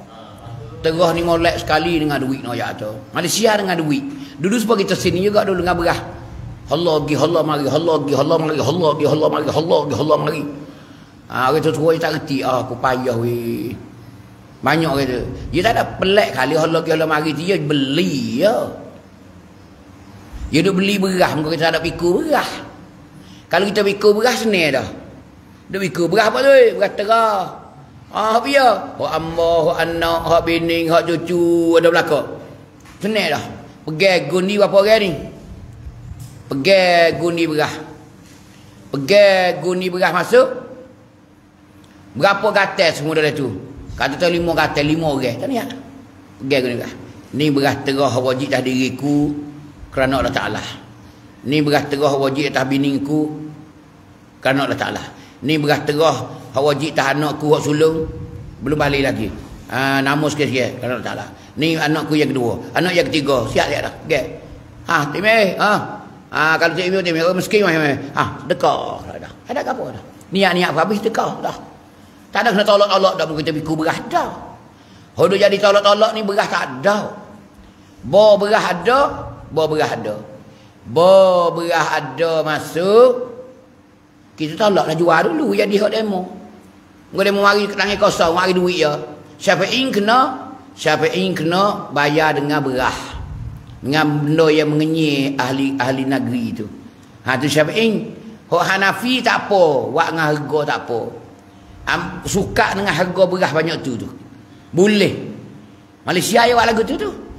terah ni molek sekali dengan duit noyak tu. Malaysia dengan duit. Dulu sebab kita sini juga dulu dengan berah. Allah gi Allah mari, Allah gi Allah mari, Allah gi Allah mari, Allah gi Allah mari. Orang tu tua tak reti. Aku payah weh. Banyak orang tu. Dia tak ada pelik kali Allah gi Allah mari dia beli ya. Dia duk beli berah, muka kita tak ada pikul berah. Kalau kita pikul berah senang dah. Dia pikul berah apa tu? Berah terah. Apa ya? Hak ambah, hak anak, hak bini, hak cucu ada belakang. Senang dah. Pergi gundi berapa orang ni? Pergi gundi berah. Pergi gundi berah masuk. Berapa gatal semua dah tu? Kata tu 5 gatal, 5 orang. Tak ni ya? Pergi gundi berah. Ni berah terah wajib dah diriku kerana Allah Ta'ala. Ni berah terah wajib atas biningku kerana Allah Ta'ala. Ni berah terah wajib atas anakku hak sulung belum balik lagi. Nama sikit-sikit kerana Allah Ta'ala. Ni anakku yang kedua, anak yang ketiga, siap-siap dah. Okey. Timeh, kalau timeh miskin mah. Sedekah dah. Ada apa dah? Niat-niat habis sedekah dah. Tak ada kena tolak-tolak dah kita pikul berah dah. Hodo jadi tolak-tolak ni berah tak ada. Bo berah ada, bo berah ada. Bo berah ada masuk. Kita tolaklah jual dulu jadi hak demo. Engko demo mari tangan kosong, mari duit ya. Siapa ing kena bayar dengan berah. Dengan benda yang mengenyek ahli negeri tu. Tu siapa ing. Hak Hanafi tak apa, wak dengan harga tak apa. Suka dengan harga berah banyak tu. Boleh. Malaysia ya wak lagu tu.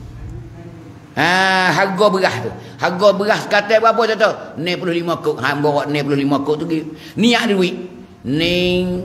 Harga berah tu. Harga berah kata berapa tu? 95 kok. Hang bawa 95 kok tu niat duit. Ning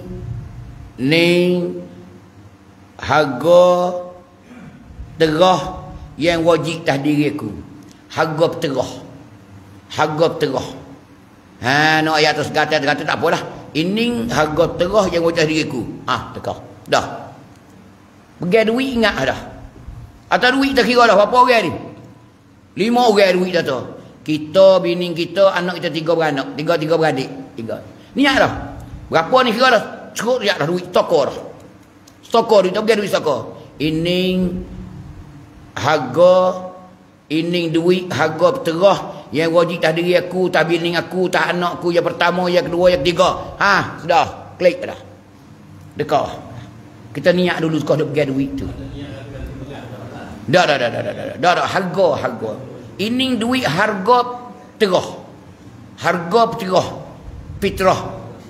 harga terah yang wajib atas diriku. Harga terah. Harga terah. Nak ayat atas kata tak apalah. Ini harga terah yang wajib atas diriku. Tekah. Dah. Pergi duit ingat dah. Atau duit tak kira dah berapa orang ni? 5 orang duit dah tu. Kita, bini kita, anak kita 3 beranak. 3 beradik. 3. Niat dah. Berapa ni kira dah? Cukup dah duit toko dah. Toko duit, pergi duit toko. Ini harga, ini duit harga terah yang wajib tak diri aku, tak bini aku, tak anakku yang pertama, yang kedua, yang ketiga. Sudah. Klik dah. Dekat. Kita niat dulu sekolah pergi duit tu. Dah. Harga. Ini duit harga terah. Harga terah. Fitrah.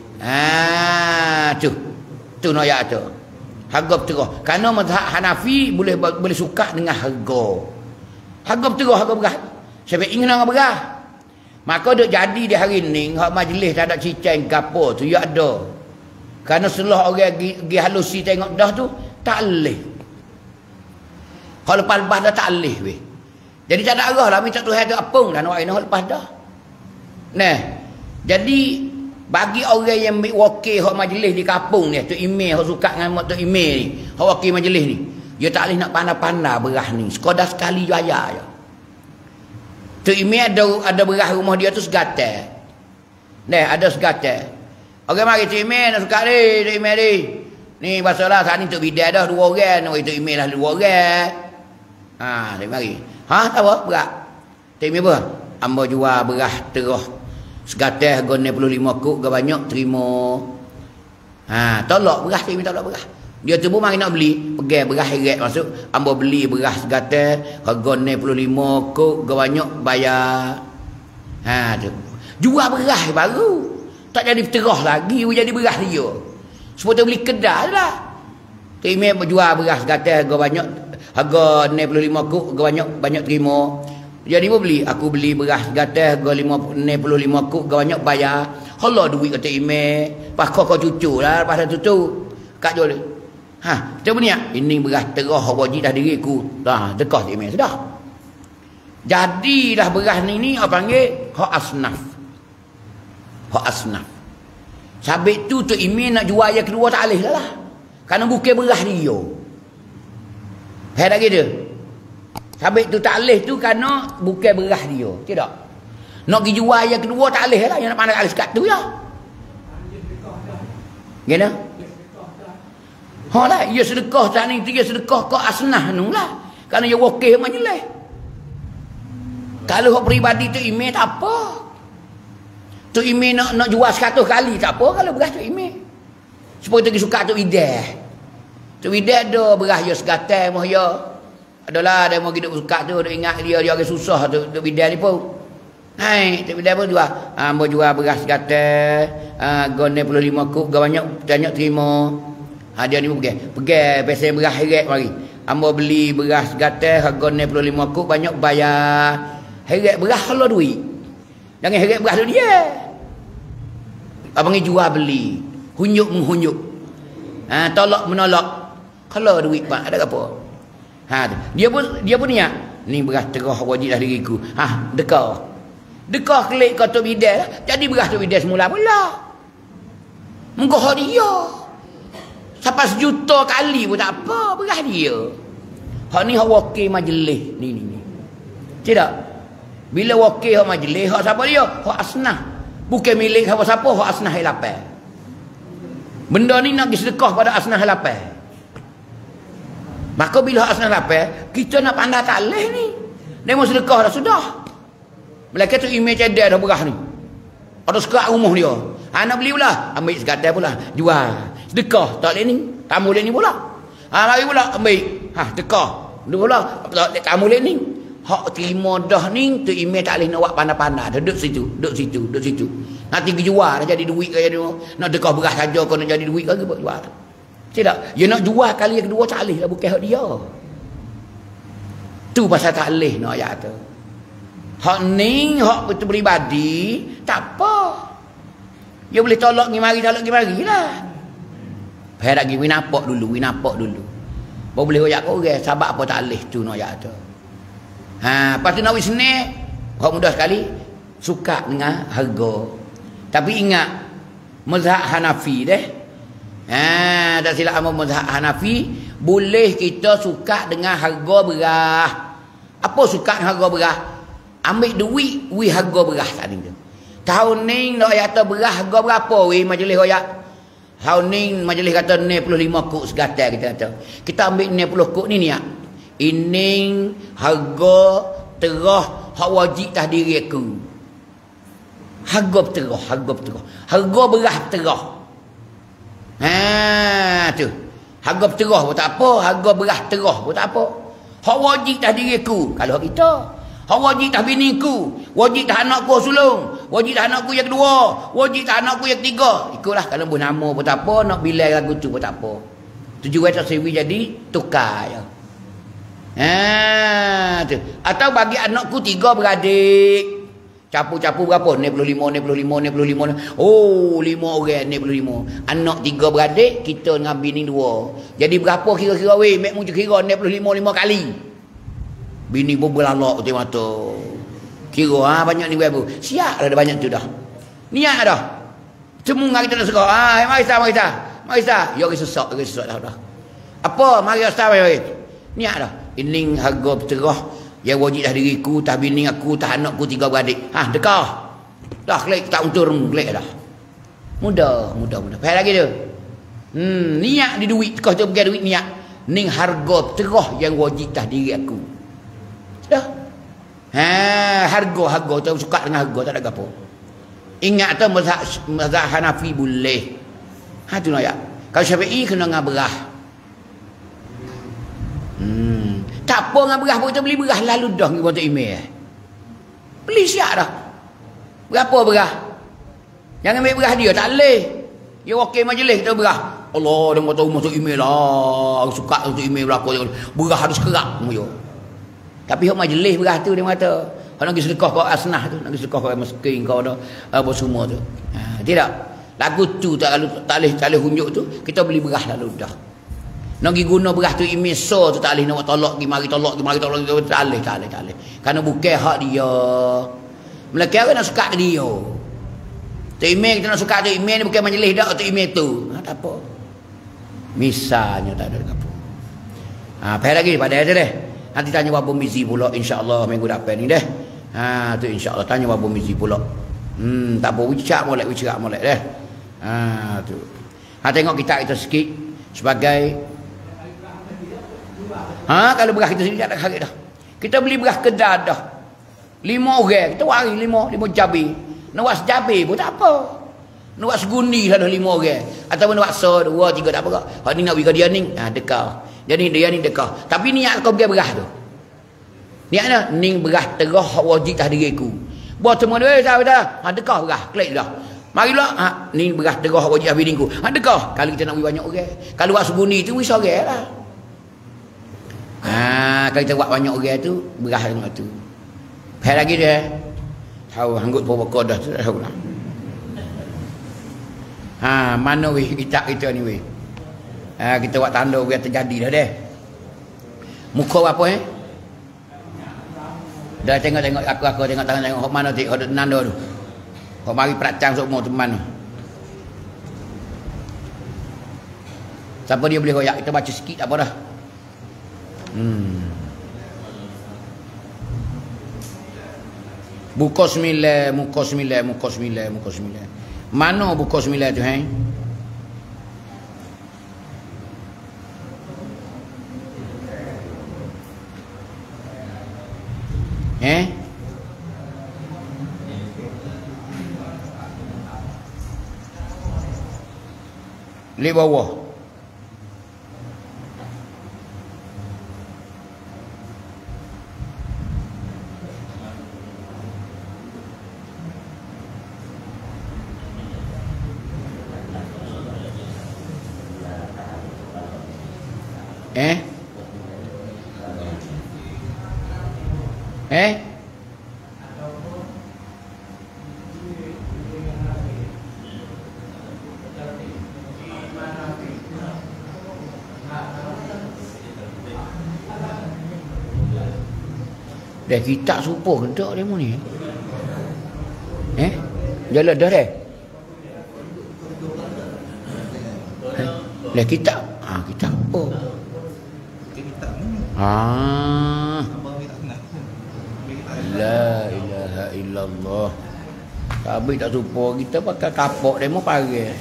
Tu noyak tu. Harga terah. Karena mazhab Hanafi boleh suka dengan harga. Harga terah, harga berah. Siapa ingin dengan berah. Maka duk jadi di hari ni, hak majlis tak ada cicing gapo tu ya ada. Karena setelah orang pergi halusi tengok dah tu, tak boleh. Kalau lepas dah tak boleh weh. Jadi tak ada arah lah minta Tuhan tu apung dah nak lepas dah. Jadi bagi orang yang wakil hak majlis di kampung ni, tu email hak suka dengan tu email ni, hak wakil majlis ni, dia tak boleh nak pandai-pandai berah ni. Sekadar sekali bayar je. Tu email ada berah rumah dia tu segatal. Ada segatal. Orang mari tu email nak suka ni, tu email ni. Ni masalah saat ni tu bidai dah 2 orang, nak itu email lah 2 orang. Dia mari. Tak apa, berat. Tak email apa? Amba jual berah terah. Segatal harga 95 kok, gak banyak terima. Tolak berah, tak email tolak berah. Dia tu pun mari nak beli, pergi berah heret masuk. Amba beli berah segatal harga 95 kok, gak banyak bayar. Tu. Jual berah baru. Tak jadi terah lagi, jadi berah dia. Sebab tu beli kedai lah. Tu email jual berah segatal harga banyak. Harga 95 kok, harga banyak terima. Jadi pun beli. Aku beli berah segatal harga 95 kok, harga banyak bayar. Allah duit kata email. Pas kau cucu lah, pas dah tutup. Kak jual. Kita punya. Ini berah terah wajib dah diriku. Dekah email sudah. Jadi dah berah ni apa panggil? Hak asnaf. Hak asnaf. Sabit tu email nak jual yang kedua tak boleh lah. Kerana bukan berah dia. Tak gitu. Sabit tu tak boleh tu kerana bukan berah dia. Tidak. Nak pergi jual yang kedua tak boleh lah. Yang nak pandang alis kat tu ya. Gimana? Ha lah, ia sedekah tak ni, dia sedekah kau asnah nu lah. Kerana dia wakil majlis. Kalau hak peribadi tu email tak apa. Tu email nak jual 100 kali tak apa kalau beras tu email. Supaya tu suka tu idah. Tu idah ada beras dia segatai mah ya. Adalah dia mau hidup suka tu, dia ingat dia agak susah tu idah ni pun. Hai, tu idah pun jual. Ambo jual beras segatai, gone 25 kub, gak banyak terima. Dia ni pergi pesen beras heret mari. Ambo beli beras segatai harga 25 kub, banyak bayar. Heret beras kalau duit. Jangan heret beras tu dia. Abang ni jual beli. Hunyuk menghunyuk. Tolak menolak. Kalau duit pak ada apa? Dia pun niat. Ni beras terah wajib dah diriku. Dekah. Dekah kelik kau tu bidah. Jadi beras tu bidah semula pula. Menggoh dia. Sampai 1 juta kali pun tak apa beras dia. Hak ni hak wakil majlis ni. Tidak. Bila wakil hak majlis, hak siapa dia? Hak asnah. Bukan milik siapa-siapa, hak asnah helapan. Benda ni nak disedekah pada asnah helapan. Maka bila hak asnah helapan, kita nak pandai talih ni. Dia mau sedekah dah sudah. Mereka tu email cedek dah beras ni. Ada sekat rumah dia. Nak beli pula, ambil segatai pula, jual. Sedekah, tak boleh ni. Tamu boleh ni pula. Lagi pula, ambil. Sedekah. Dua pula, tamu boleh ni. Hak terima dah ni, tu email tak boleh nak buat pandai-pandai. Duduk situ. Nanti jual, nak jadi duit ke jadi. Nak dekah beras saja kau nak jadi duit ke jual. Tidak. Dia nak jual kali kedua tak boleh lah, bukan hak dia. Tu pasal tak boleh nak ayat tu. Hak ni, hak betul peribadi, tak apa. Dia boleh tolak pergi mari lah. Saya nak pergi napak dulu. Baru boleh hoyak kau orang, sebab apa tak boleh tu nak ayat tu. Lepas tu nak pergi sini, hak mudah sekali, suka dengan harga. Tapi ingat, mazhab Hanafi deh. Tak silap apa mazhab Hanafi, boleh kita suka dengan harga beras. Apa suka dengan harga beras? Ambil duit, harga beras tadi tu. Tahun ni nak kata beras harga berapa majlis royak? Tahun ni majlis kata 95 kuk segatai kita kata. Kita ambil 90 kuk ni niat. Ini harga terah hak wajib tah diri aku. Harga terah. Harga beras terah. Tu. Harga terah pun tak apa, harga beras terah pun tak apa. Hak wajib tah diri aku kalau kita. Hak wajib tah biniku, wajib tah anakku sulung, wajib tah anakku yang kedua, wajib tah anakku yang ketiga. Ikutlah kalau buh nama pun tak apa, nak bilai lagu tu pun tak apa. Tujuan tersewi jadi tukar je. Tu. Atau bagi anakku 3 beradik. Capu-capu berapa? 95. Oh, 5 orang 95. Anak 3 beradik, kita dengan bini 2. Jadi berapa kira-kira weh? Mek mu kira 95 5 kali. Bini pun berlalak putih mata. Kira banyak ni bu. Siap dah banyak tu dah. Niat dah. Semua kita nak sekolah. Mari sah. Ya sesak dah. Apa? Mari sah mari. Niat dah. Ini harga terah yang wajib dah diriku, tah bini aku, tah anakku 3 beradik. Dekah. Dah klik tak untur klik dah. Mudah. Faham lagi tu. Niat di duit kau tu bukan duit niat. Ning harga terah yang wajib dah diri aku. Dah. Harga tu suka dengan harga tak ada apa. Ingat tu mazhab Hanafi boleh. Tu nak ya. Kalau Syafi'i kena dengan beras. Tak apa dengan beras pun kita beli beras lalu dah pergi buat email. Beli siap dah. Berapa beras? Jangan ambil beras dia, tak boleh. Dia wakil majlis kita beras. Allah, dia kata rumah tu email lah. Suka tu email berapa. Beras harus kerak. Tapi hak majlis beras tu dia kata. Kalau nak pergi sedekah kau asnah tu. Nak pergi sedekah kau miskin kau dah. Apa semua tu. Tidak. Lagu tu tak boleh hunjuk tu. Kita beli beras lalu dah. Nak pergi guna beras tu imiso tu tak boleh nak tolak pergi mari tolak tak boleh. Kerana bukan hak dia. Mereka orang nak suka dia. Tu email kita nak suka tu email ni bukan majlis dak tu email tu. Tak apa. Misalnya tak ada apa. Faham lagi pada dia deh. Nanti tanya Babu Mizi pula insya-Allah minggu depan ni deh. Tu insya-Allah tanya Babu Mizi pula. Tak apa wicak molek deh. Tu. Tengok kita sikit. Sebagai kalau beras kita sendiri tak ada harga dah. Kita beli beras kedai dah. 5 orang, kita wari 5 cabai. Nak buat secabai pun tak apa. Nak buat segundi dah 5 orang. Ataupun nak buat 2, 3 tak apa. Hak ni nak bagi dia ni, dekar. Jadi dia ni dekar. Tapi niat kau bagi beras tu. Niatnya ning beras terah hak wajib tah diriku. Buat semua dia dah. Dekar beras, klik dah. Marilah ni beras terah hak wajib habis diriku. Dekar. Kalau kita nak bagi banyak orang. Kalau buat segundi tu wis orang lah. Kalau kita buat banyak orang tu beras tengok tu. Faham lagi dia. Tahu hanggut pokok dah tu tahu lah. Mana weh kitab kita ni weh. Kita buat tanda biar terjadi dah deh. Muka apa Dah tengok aku tengok tangan tengok hok mana hok nanda tu. Hok mari peracang semua tu mana. Siapa dia boleh royak kita baca sikit tak apa dah. Buku 9. Mana buku 9 tu Li bawah. Dah kita supo kendak demo ni. Jalan dah dah. Dah kita. Kita apa? La ilaha illallah. Tapi tak supo kita pakai kapok demo pagi.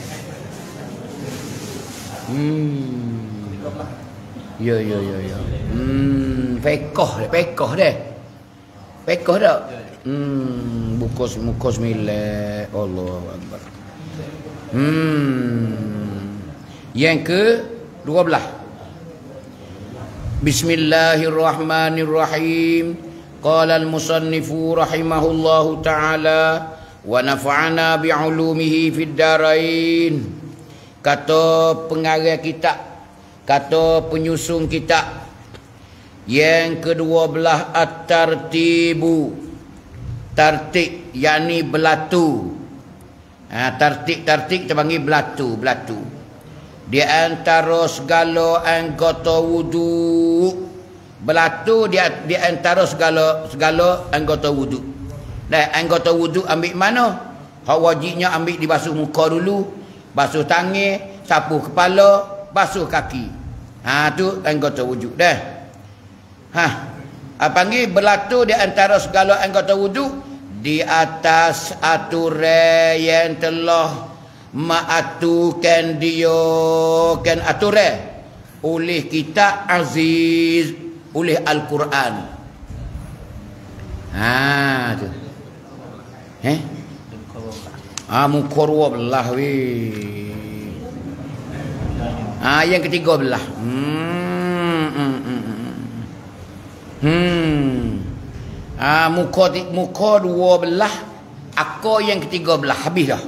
Ya. Pekoh deh. Pekoh dah. Buku 9. Allahu akbar. Yang ke 12. Bismillahirrahmanirrahim. Qala al-musannifu rahimahullahu ta'ala wa nafa'ana bi'ulumihi fid darain. Kata pengarah kitab, kata penyusun kitab yang ke-12 at-tartibu. Tartib yakni belatu. Tartib kita panggil belatu. Di antara segala anggota wudu. Belatu di antara segala anggota wudu. Dan anggota wudu ambil mana? Hak wajibnya ambil dibasuh muka dulu, basuh tangan, sapu kepala, basuh kaki. Tu anggota wudu dah. Panggil belatu di antara segala anggota wudu di atas aturan yang telah ma'atukan dia kan aturan oleh kitab aziz, oleh Al-Quran. Tu. Muka 12 weh. Yang ke-13. Muka 12, akar yang ke-13 habis dah.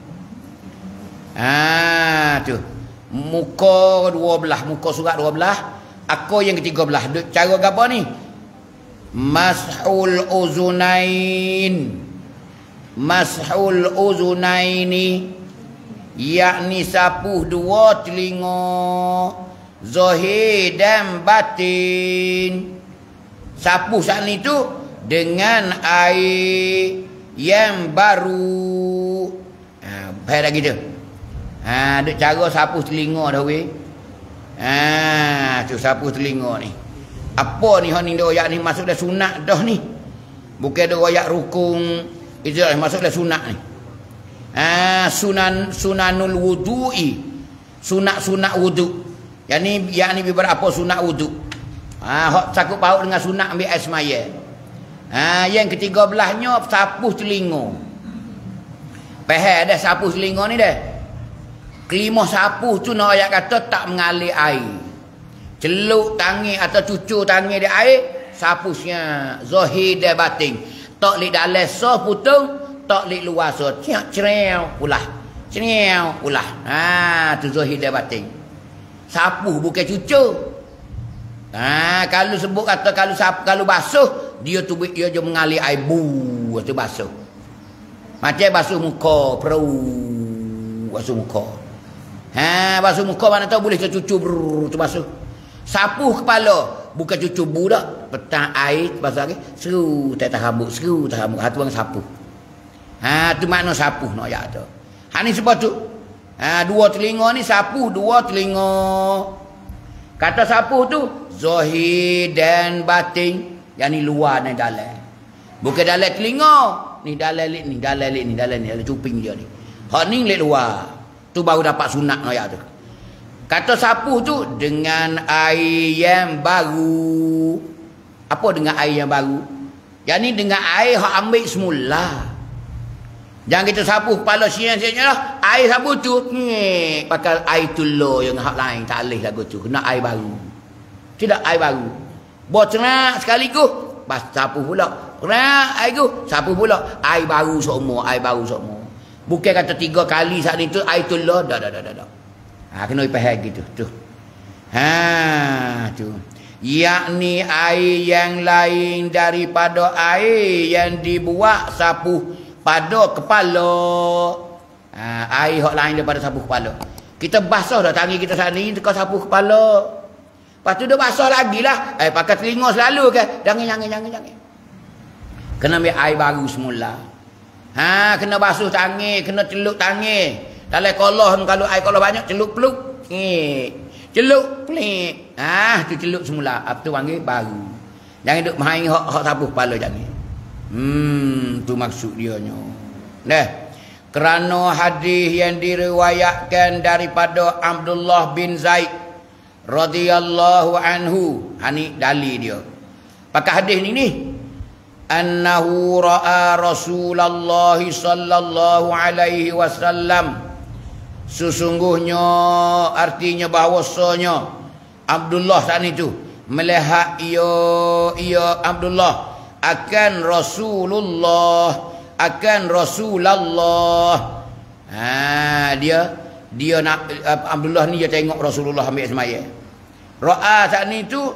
Tu. Muka 12, muka surat 12, akar yang ke-13. Cara apa ni? Mashul uzunaini yakni sapuh dua telinga zahir dan batin. Sapuh saat ni tu dengan air yang baru. Faham lagi tu? Duk cara sapuh telinga dah weh. Tu sapuh telinga ni. Apa ni hang ni royak ni masuk dah sunat dah ni. Bukan ada royak rukun. Itu dah masuk dah sunat ni. Sunanul wudu'i. Sunat wudu. yakni beberapa sunat wuduk. Hak sakut paut dengan sunat ambil air semaya. Yang ketiga belahnya sapuh telinga. Faham dah sapuh telinga ni dah. Kelima sapuh tu nak ayat kata tak mengalir air. Celuk tangi atau cucur tangi di air, sapuhnya zahir dan batin. Tak lik dalam so putung, tak lik luar so cereu ulah. Cereu ulah. Tu zahir dan batin. Sapuh bukan cucur. Kalau sebut kata kalau basuh, dia tubik dia je mengalir air bu, tu basuh. Macam basuh muka, basuh muka. Basuh muka mana tahu boleh cucu tu basuh. Sapuh kepala, bukan cucu bu dak. Petang air basuh lagi, seru tak rambut, seru tak rambut. Tu orang sapuh. Tu makna sapuh nak ayat tu. Ni sebab tu. Dua telinga ni sapuh, dua telinga. Kata sapuh tu zahir dan batin, yang ni luar dan dalam. Bukan dalam telinga. Ni dalam ni ada cuping dia ni. Hak ni lek luar. Tu baru dapat sunat ayat tu. Kata sapuh tu dengan air yang baru. Apa dengan air yang baru? Yang ni dengan air hak ambil semula. Jangan kita sapuh kepala siang-siangnya lah. Air sapuh tu pakai air tulur yang hak lain tak boleh lagu tu. Kena air baru. Tidak air baru. Buat cerak sekaligus bas sapuh pula. Kena air tu sapuh pula. Air baru seumur, air baru seumur. Bukan kata 3 kali saat itu air tulur dah. Kena faham gitu tu. Tu. Yakni air yang lain daripada air yang dibuat sapuh pada kepala. Air hak lain daripada sapuh kepala. Kita basah dah tangan kita saat ni dekat sapuh kepala. Lepas tu dia basah lagi lah. Pakai telinga selalu ke? Jangan. Kena ambil air baru semula. Kena basuh tangan, kena celuk tangan. Dalam kolah kalau air kolah banyak celuk peluk. Celuk pelik. Tu celuk semula. Apa tu panggil baru. Jangan duk main hak sapuh kepala jangan. Tu maksud dia nya. Kerana hadis yang diriwayatkan daripada Abdullah bin Zaid radhiyallahu anhu. Ni dalil dia. Pakai hadis ni. Annahu ra'a Rasulullah sallallahu alaihi wasallam. Sesungguhnya artinya bahawasanya Abdullah tadi tu melihat ia Abdullah akan Rasulullah dia nak Abdullah ni dia tengok Rasulullah ambil semaya. Ra'a tadi tu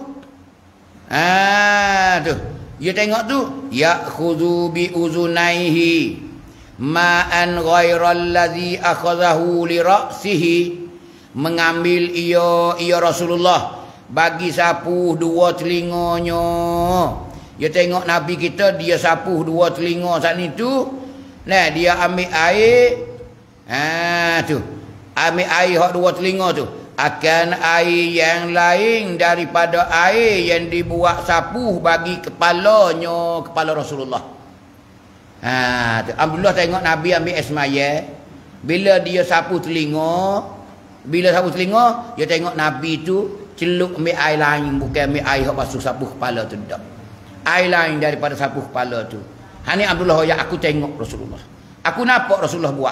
tu dia tengok tu ya'khudhu bi uzunaihi ma'an ghairal ladzi akhadhahu li ra'sihi. Mengambil ia Rasulullah bagi sapuh 2 telinganya. Dia tengok Nabi kita dia sapuh 2 telinga saat ni tu. Dia ambil air. Tu. Ambil air hak 2 telinga tu. Akan air yang lain daripada air yang dibuat sapuh bagi kepala Rasulullah. Abdullah tengok Nabi ambil air semaya. Bila dia sapuh telinga, dia tengok Nabi tu celuk ambil air lain, bukan ambil air hak basuh sapuh kepala tu dak. Air lain daripada sapuh kepala tu. Ni Abdullah ya aku tengok Rasulullah. Aku nampak Rasulullah buat.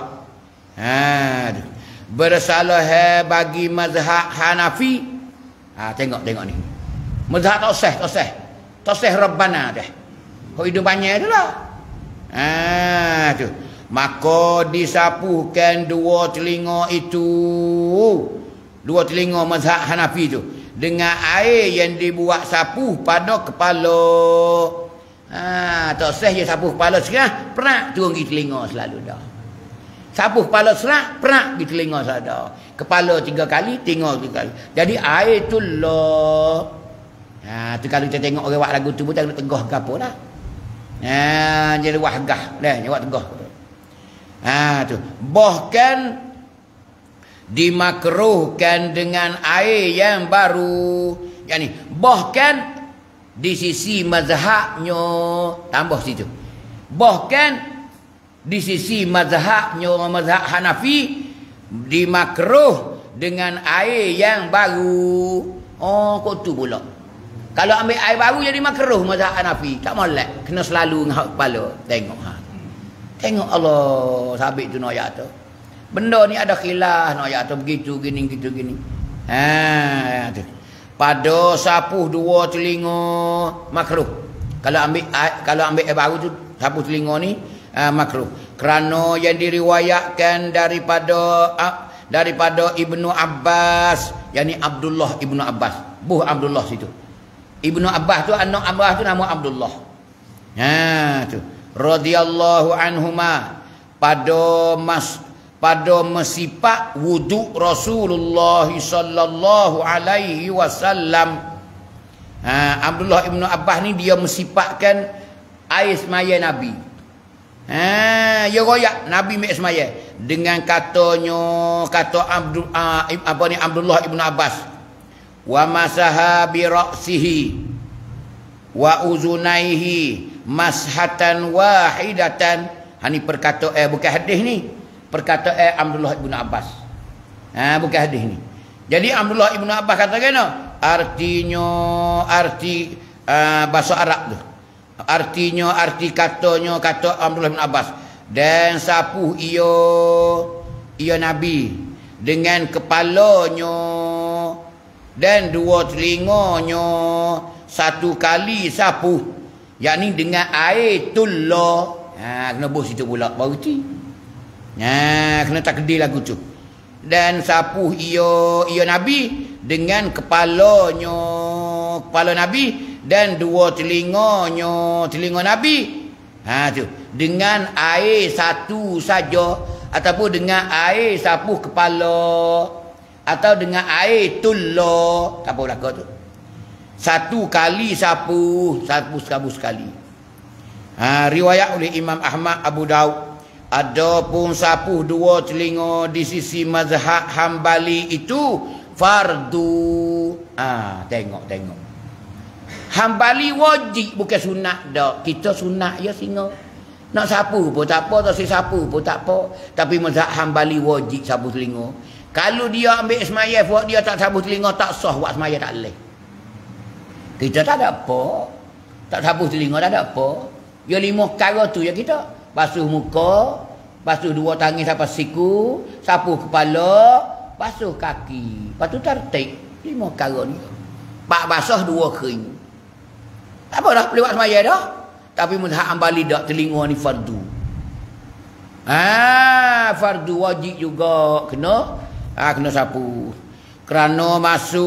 Bersalah bagi mazhab Hanafi. Tengok ni. Mazhab tak sah Rabbana dah. Kau hidup banyak tu lah. Tu. Maka disapuhkan 2 telinga itu. 2 telinga mazhab Hanafi tu dengan air yang dibuat sapuh pada kepala. Tak sah je sapuh kepala sekarang, perak turun di telinga selalu dah. Sapuh kepala serak, perak di telinga selalu. Kepala 3 kali, telinga 3 kali. Jadi air tu lah. Tu kalau kita tengok orang buat lagu tu pun tak nak tegah ke apa lah. Jadi wahgah dah, buat tegah. Tu. Bahkan dimakruhkan dengan air yang baru. Yani bahkan di sisi mazhabnya tambah situ. Bahkan di sisi mazhabnya mazhab Hanafi dimakruh dengan air yang baru. Oh, kok tu pula. Kalau ambil air baru jadi makruh mazhab Hanafi. Tak molek, kena selalu ngahak kepala. Tengok ha. Tengok Allah sabit tu noyak tu. Benda ni ada khilaf noyak tu begitu gini gitu gini. Ha tu. Pada sapuh dua telinga makruh. Kalau ambil air baru tu sapuh telinga ni makruh. Kerana yang diriwayatkan daripada Ibnu Abbas, yakni Abdullah Ibnu Abbas. Buh Abdullah situ. Ibnu Abbas tu anak Abbas tu nama Abdullah. Ha tu. Radhiyallahu anhuma pada mesipak wuduk Rasulullah sallallahu alaihi wasallam. Abdullah Ibnu Abbas ni dia mesipakkan air semaya Nabi. Ya royak Nabi mek semaya dengan kata Abdullah Ibnu Abbas. Wa masaha bi ra'sihi wa uzunaihi mashatan wahidatan. Ini perkataan bukan hadis ni. Perkataan Abdullah Ibnu Abbas. Bukan hadis ni. Jadi Abdullah Ibnu Abbas kata kena arti bahasa Arab tu. Arti katanya kata Abdullah Ibnu Abbas. Dan sapuh ia Nabi dengan kepalanya dan dua telinganya satu kali sapuh, yakni dengan air tulla. Kena bos situ pula baru ti. Kena takdir lagu tu. Dan sapuh ia Nabi dengan kepala Nabi dan dua telinga Nabi. Tu dengan air satu saja ataupun dengan air sapuh kepala atau dengan air tulla, tak apa belaka tu. Satu kali sapu sekali. Riwayat oleh Imam Ahmad, Abu Daud. Adapun sapu dua telinga di sisi mazhab Hambali itu fardu. Tengok. Hambali wajib bukan sunat dak. Kita sunat ya singa. Nak sapu pun tak apa, tak sapu pun tak apa. Tapi mazhab Hambali wajib sapu telinga. Kalau dia ambil semaya buat dia tak sapu telinga tak sah, buat semaya tak boleh. Kita tak ada apa. Tak sapu telinga tak ada apa. Ya 5 perkara tu ya kita. Basuh muka, basuh dua tangan sampai siku, sapu kepala, basuh kaki. Lepas tu tertik 5 perkara ni. Pak basah 2 kering. Tak apa dah boleh buat semaya dah. Tapi mazhab Hambali dak, telinga ni fardu. Fardu wajib juga kena sapu. Kerana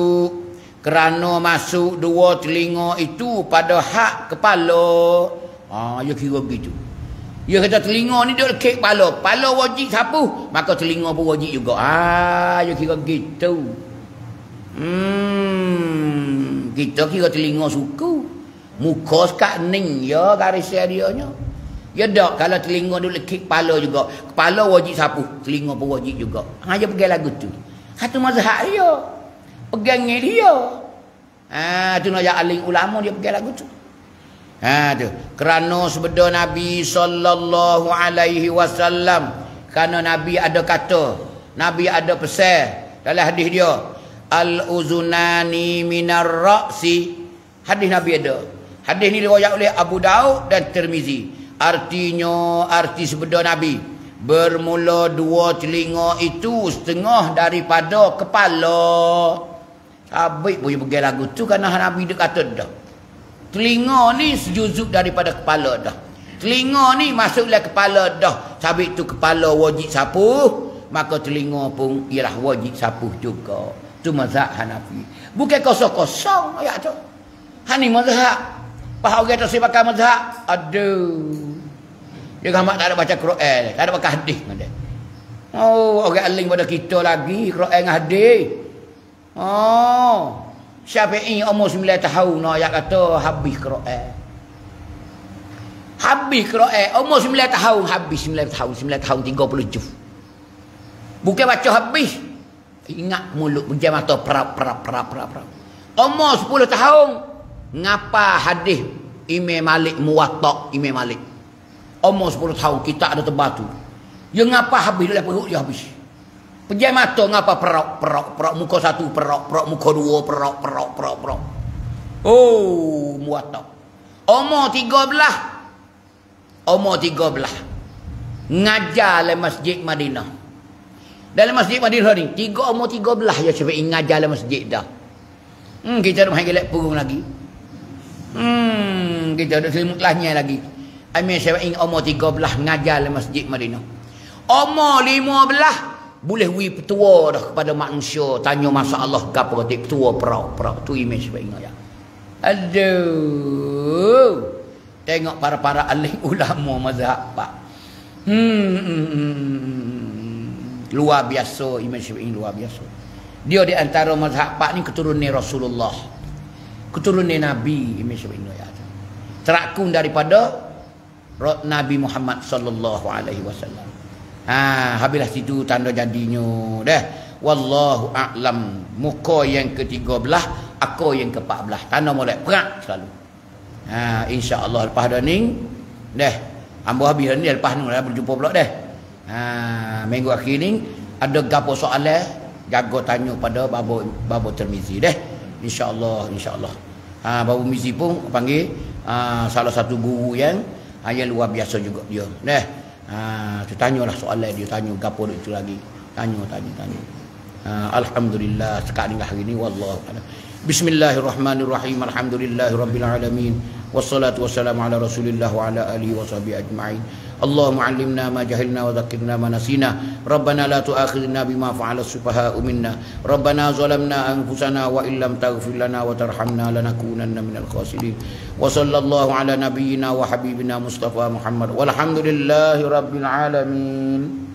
masuk dua telinga itu pada hak kepala. Ya kira begitu. Ya kata telinga ni dia lekek kepala. Kepala wajib sapu, maka telinga pun wajib juga. Ya kira begitu. Kita kira telinga suku. Muka sekat ning ya garis dianya. Ya dak, kalau telinga dia lekik kepala juga. Kepala wajib sapu, telinga pun wajib juga. Dia pegang lagu tu. Satu mazhab dia. Pegang dia. Tu nak alim ulama dia pegang lagu tu. Tu. Kerana sebeda Nabi sallallahu alaihi wasallam, kerana Nabi ada kata, Nabi ada pesan dalam hadis dia, al-uzunani minar ra'si. Hadis Nabi ada. Hadis ni riwayat oleh Abu Daud dan Tirmizi. Artinya, arti sebeda Nabi, bermula dua telinga itu setengah daripada kepala. Habis boleh pergi lagu tu kerana Nabi dia kata dah. Telinga ni sejuzuk daripada kepala dah. Telinga ni masuklah kepala dah. Sabit tu kepala wajib sapuh, maka telinga pun ialah wajib sapuh juga. Tu mazhab Hanafi. Bukan kosong-kosong ayat tu. Hani mazhab. Faham orang tak pakai mazhab? Aduh. Dia gamak tak ada baca Quran, tak ada baca hadis dengan dia. Orang alim pada kita lagi Quran dengan hadis. Syafi'i umur 9 tahun ayat kata habis Quran. Habis Quran umur 9 tahun, habis 9 tahun 30 juz. Bukan baca habis. Ingat mulut pejam mata perap. Umur 10 tahun ngapa hadis Imam Malik Muwatta Imam Malik. Umur 10 tahun kita ada tebal tu. Dia ngapa habis dalam perut dia habis. Pejam mata ngapa perok muka satu perok muka dua perok. Oh, muatak. Umur 13. Ngajar dalam masjid Madinah. Dalam masjid Madinah ni, umur 13 je sampai ngajar dalam masjid dah. Kita dah main gelap purung lagi. Kita dah selimut lahnya lagi. Amir sampai umur 13 ngajar dalam masjid Madinah. Umur 15 boleh wi petua dah kepada manusia, tanya masalah gapo ketik petua perak tu imej sebab ingat ya. Aduh, tengok para alim ulama mazhab Pak. Luar biasa imej sebab luar biasa. Dia di antara mazhab Pak ni keturunan Rasulullah, keturunan Nabi imej sebab ya. Terakun daripada Nabi Muhammad sallallahu alaihi wasallam. Habislah situ tanda jadinya dah. Wallahu a'lam. Muka yang ke-13, aku yang ke-14. Tanda molek perak selalu. Insya-Allah lepas dah ni dah. Ambo habis ni lepas ni dah berjumpa pula dah. Minggu akhir ni ada gapo soalan jaga tanya pada Babo Tirmizi dah. Insya-Allah. Babo Tirmizi pun panggil salah satu guru yang luar biasa juga dia. Dah. Tu tanyalah soalan dia, tanya gapo itu lagi. Tanya. Alhamdulillah sekarang hari ni wallahu a'lam. Bismillahirrahmanirrahim. Alhamdulillahirabbil alamin. Wassalatu wassalamu ala Rasulillah wa ala alihi washabihi ajma'in. Allahumma 'allimna ma jahilna wa dzakkirna ma nasina. Rabbana la tu'akhidhna bima fa'ala as-sufaha'u minna. Rabbana zalamna anfusana wa illam taghfir lana wa tarhamna lanakunanna minal khasirin. Wa sallallahu ala nabiyyina wa habibina Mustafa Muhammad. Walhamdulillahi rabbil alamin.